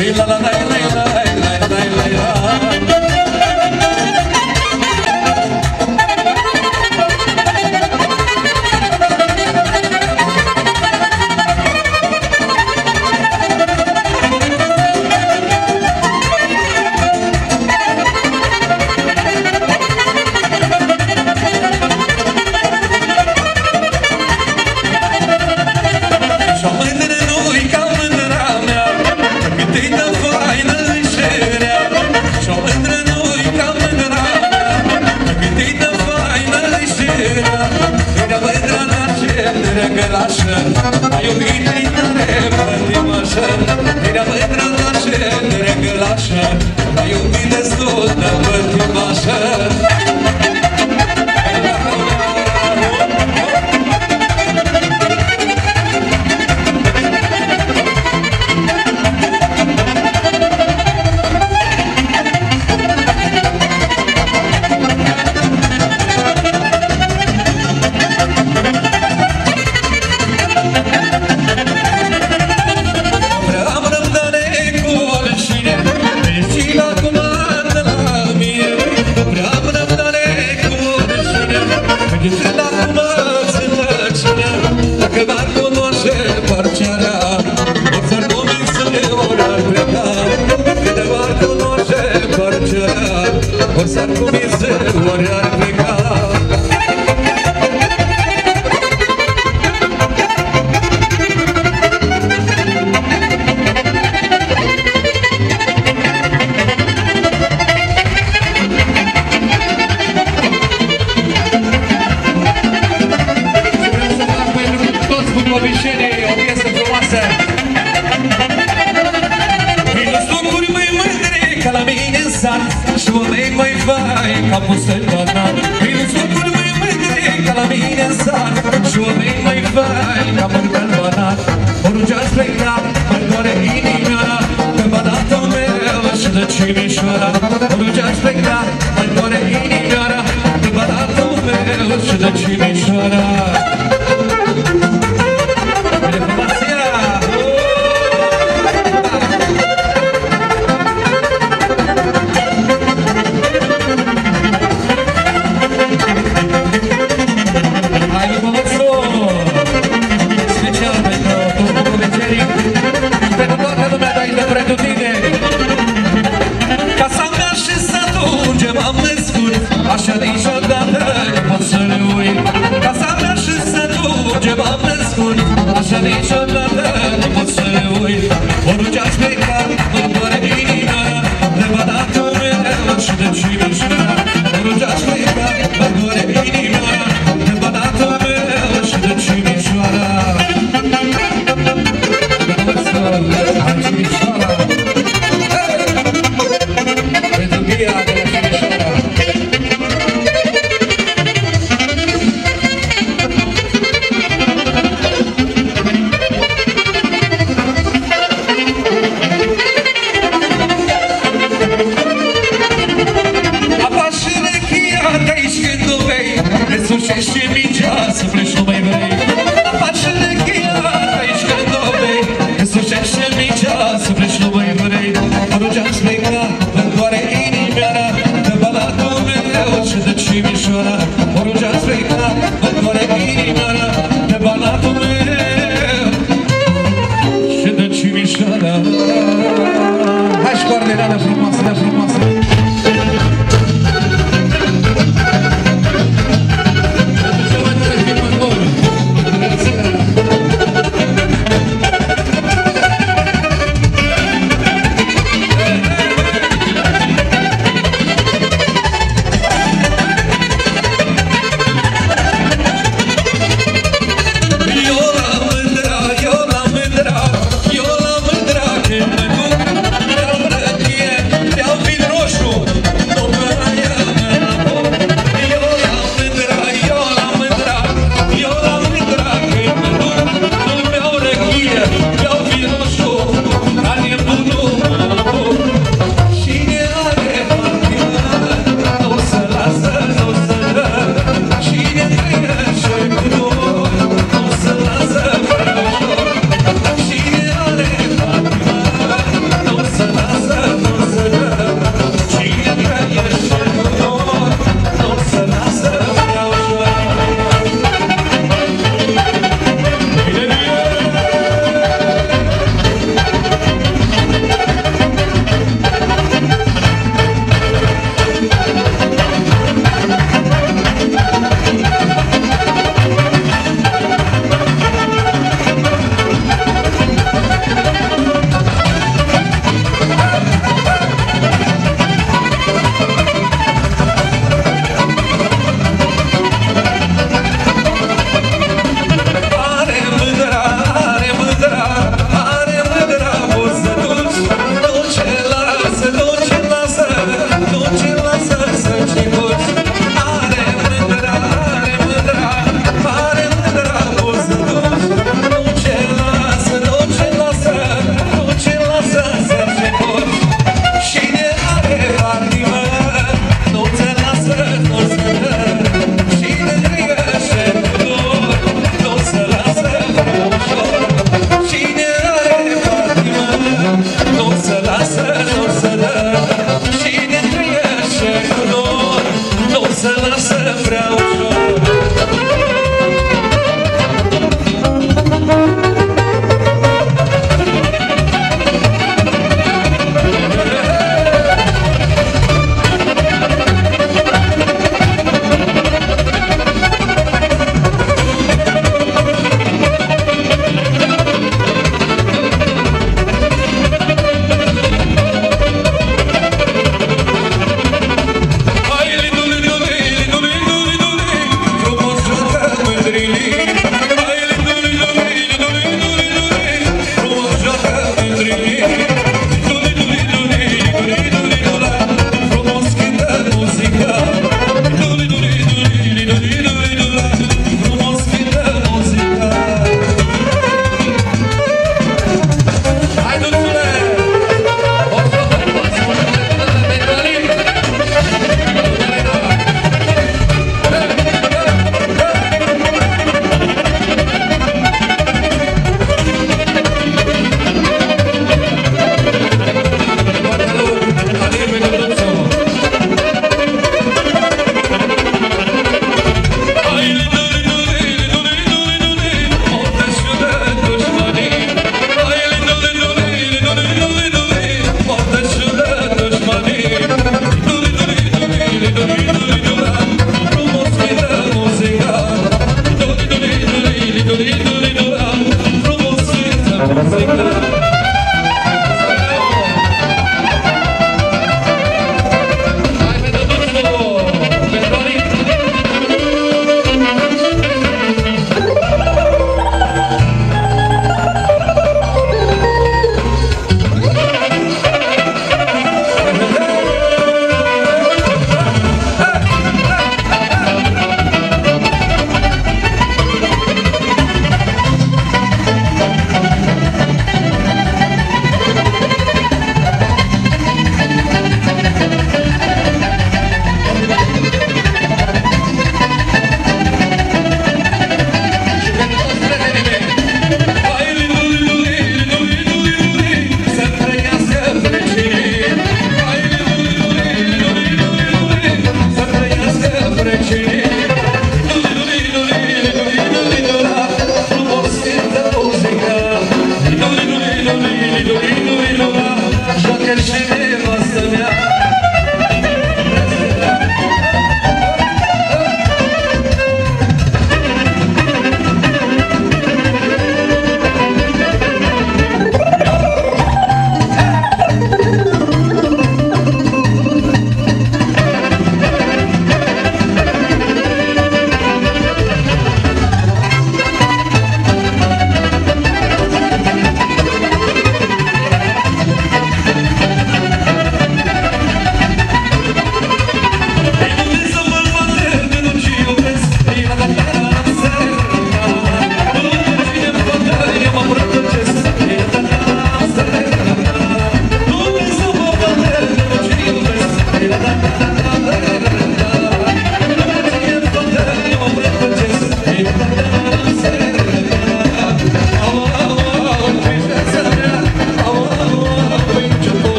Speaker 4: la la la la la la la la.
Speaker 3: Ai iubit-i tare, pătimașă, era bătră nașă, drăgălașă, ai iubit destul de pătimașă. S-ar cumise, ori ar pleca.
Speaker 4: Vreau să fac pentru toți futbolișenii o piesă frumoasă. Îi lăsuri mai mândre ca la mine în sat și oameni mai fai ca pusă-i banat. Îi lăsuri mai mândre ca la mine în sat și oameni mai fai ca mândre-n banat. Oriunde-aș pleca, mai doare inima pe banatul meu și de Cimișoara. Oriunde-aș pleca, mai doare inima pe banatul meu și de Cimișoara. Așa niciodată nu pot să le uit. Casa mea și satul ce m-am născut, așa niciodată nu pot să le uit. Oriunde-aș pleca, îmi doare inima de banatul meu și de Cimișoara. Oriunde-aș pleca, îmi doare inima de banatul meu și de Cimișoara. Hai Cimișoara, pentru Ghia de la Cimișoara. Sucește mingea să pleci nu mai vrei. Afaci-le cheia aici când o vei. Sucește mingea să pleci nu mai vrei. Oriunde-aș pleca, îmi doare inima de banatul meu și de Cimișoara. Oriunde-aș pleca, îmi doare inima de banatul meu și de Cimișoara. Hai și coordinarea frumoasă, de frumoasă.
Speaker 3: Eu la mândra, când mă duc, vreau răchie, vreau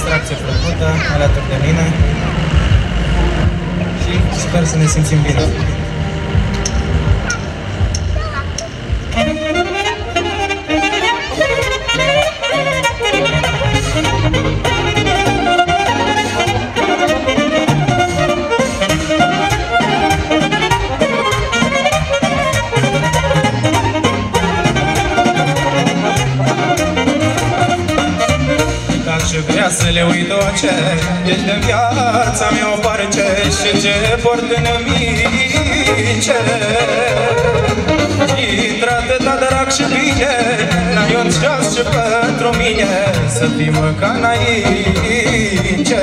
Speaker 5: distracție plăcută alături de mine și sper să ne simțim bine.
Speaker 6: Și vrea să le uit orice, ești de viața mea o parce și ce port în mince. Intră atâta drag și bine, n-ai un ceas și pentru mine, să fim ca înainte.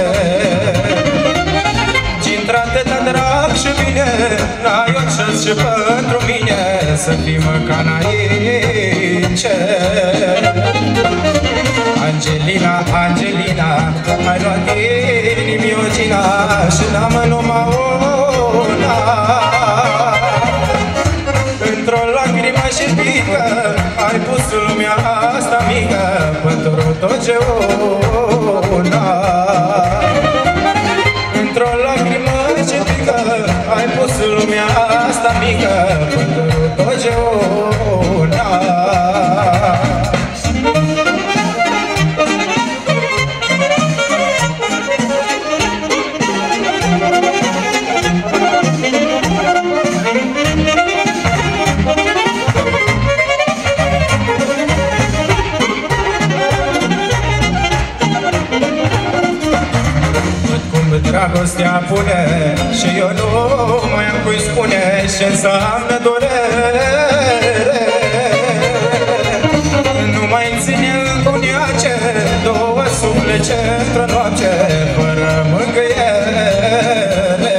Speaker 6: Intră atâta drag și bine, n-ai un ceas și pentru mine, să fim ca înainte. Angelina, Angelina, ai luat inimiotina și n-am numai una. Într-o lacrimă și pică, ai pus lumea asta mică pentru tot ce una. Într-o lacrimă și pică, ai pus lumea asta mică pentru tot ce una. Dragostea pune și eu nu mai am cui spune ce înseamnă durere. Nu mai ține în cuniace două suflete într-o noapte fără mângâiere.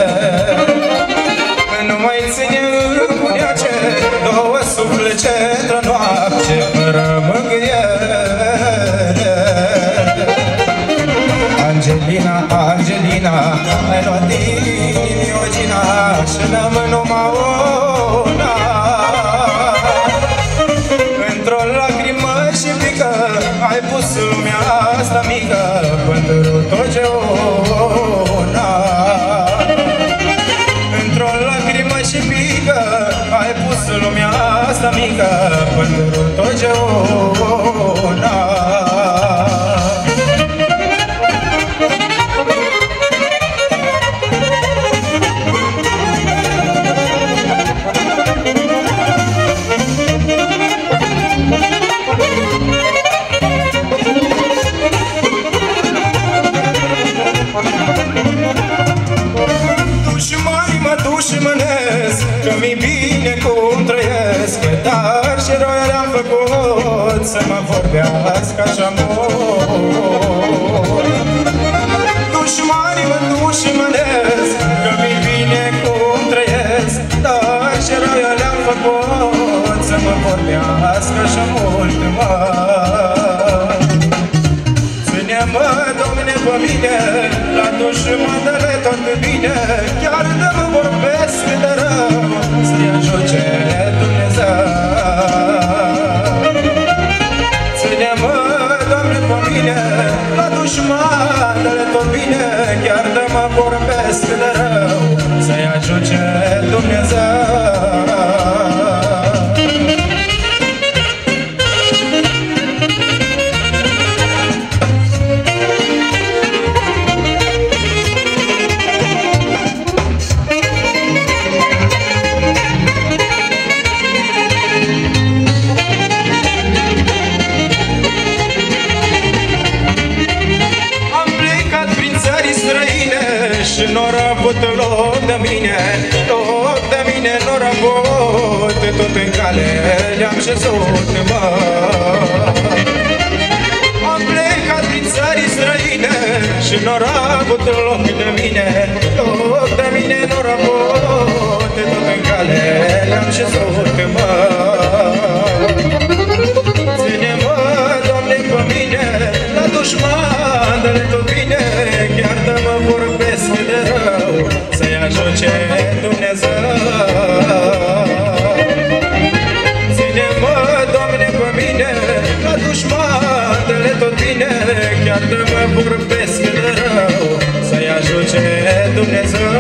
Speaker 6: Nu mai ține în cuniace două suflete într-o noapte fără mângâiere. Angelina, Angelina, ai luat inimiotina și n-am numai una. Într-o lacrimă și pică, ai pus lumea asta mică pentru tot ce una. Într-o lacrimă și pică, ai pus lumea asta mică pentru tot ce una. Dușmanii mă dușmănesc, că mi-i bine cum trăiesc, dar și rău le-am făcut să mă vorbească așa mult. Dușmanii mă dușmănesc, că mi-i bine cum trăiesc, dar și rău le-am făcut să mă vorbească așa mult, mă. Ține-mă, Domne, pe mine, la dușmănele tot bine, chiar de mă vorbesc de rău, să-i ajute Dumnezeu. Ține-mă, Doamne, pe mine, la dușmănele tot bine, chiar de mă vorbesc de rău, să-i ajute Dumnezeu. Și n-or avut loc de mine, loc de mine n-or avut, tot în cale le-am șezut, mă. Am plecat prin țări străine și n-or avut loc de mine, loc de mine n-or avut, tot în cale le-am șezut, mă. Ține-mă, Doamne, pe mine, la dușmanele tot bine, chiar de mă vorbesc de rău, să-i ajute Dumnezeu. Ține-mă, Doamne, pe mine, la dușmanele tot bine, chiar de mă vorbesc de rău, să-i ajute Dumnezeu.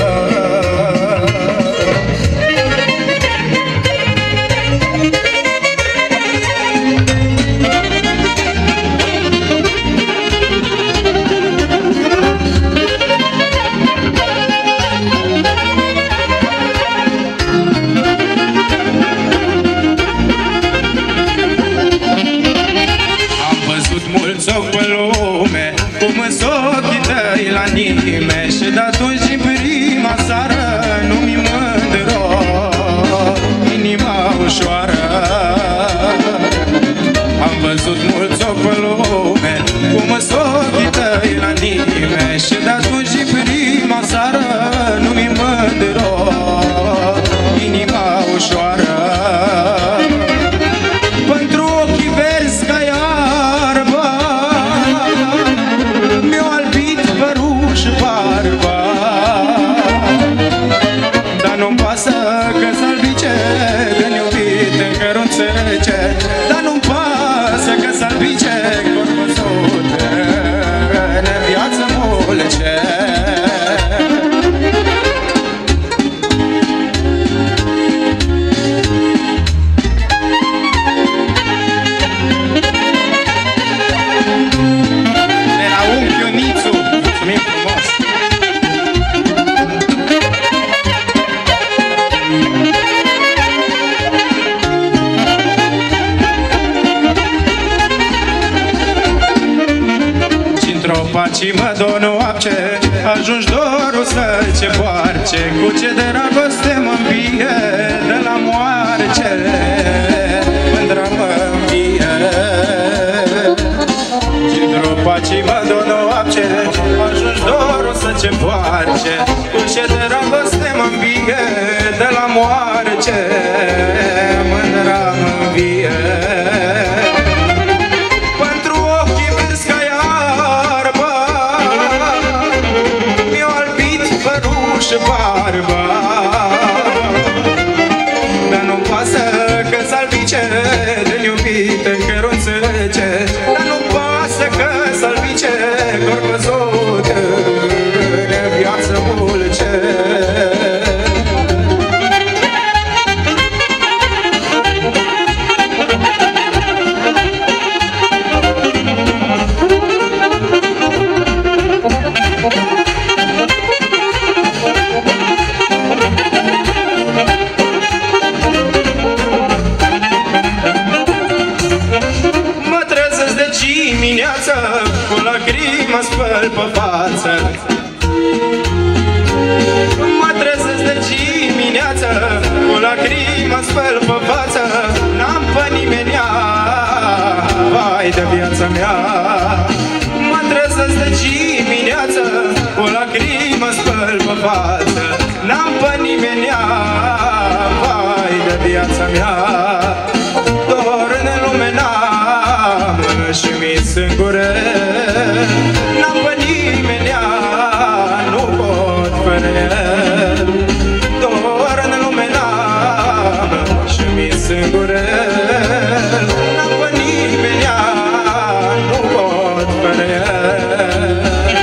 Speaker 6: Și de atunci din prima seară nu mi mândră inima ușoară. Am văzut mulți ochi pe lume cum s ochii tăi la nime, și de atunci din prima seară nu mi mândră inima ușoară. Pentru ochii verzi ca iarba mi-o albit părul și barba, dar nu-mi pasă că s-albice de-n iubit în cărunțece, dar nu-mi pasă că s-albice corpul sute în viață mulce. De la unchi Ionițu, mulțumim frumos! Și-ntr-o paci mă dă noapte, ajungi dorul să ce poarce, cu ce de dragoste mă îmbie de la moarce, mândra mă îmbie. Și-ntr-o paci mă dă noapte, ajungi dorul să ce poarce, cu ce de dragoste mă îmbie de la moarce, mândra mă îmbie. Și barba, dar nu-mi pasă că s-albice de-n iubit în cărunțece, dar nu-mi pasă că s-albice doar văzut în viață mulce. Cu lacrimă spăl pe față, mă trezesc de dimineață, cu lacrimă spăl pe față, n-am pe nimenea, vai de viața mea. Mă trezesc de dimineață, cu lacrimă spăl pe față, n-am pe nimenea, vai de viața mea. Dor în lume n-am și mi singure, n-am pe nimenea, nu pot fără el. Doar în lume n-am și mi singure, n-am pe nimenea, nu pot fără el.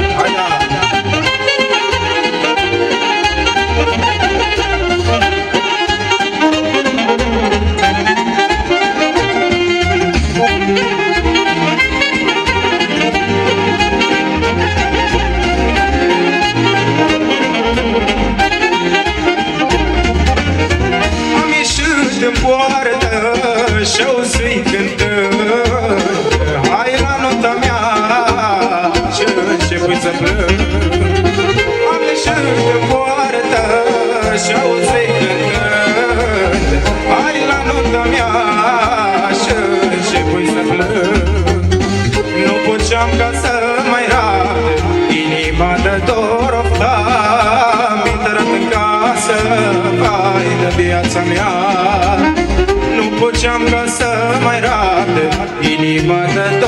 Speaker 6: În poartă și-o să-i cântând, hai la nota mea și începui să plâng. Am ieșit în poartă și-o să-i cântând, hai la nota mea și începui să plâng. Nu puteam ca să mai rabd, inima de dor oftam, intrat în casă, vai de viața mea. Nu puteam ca să mai rabd, inima de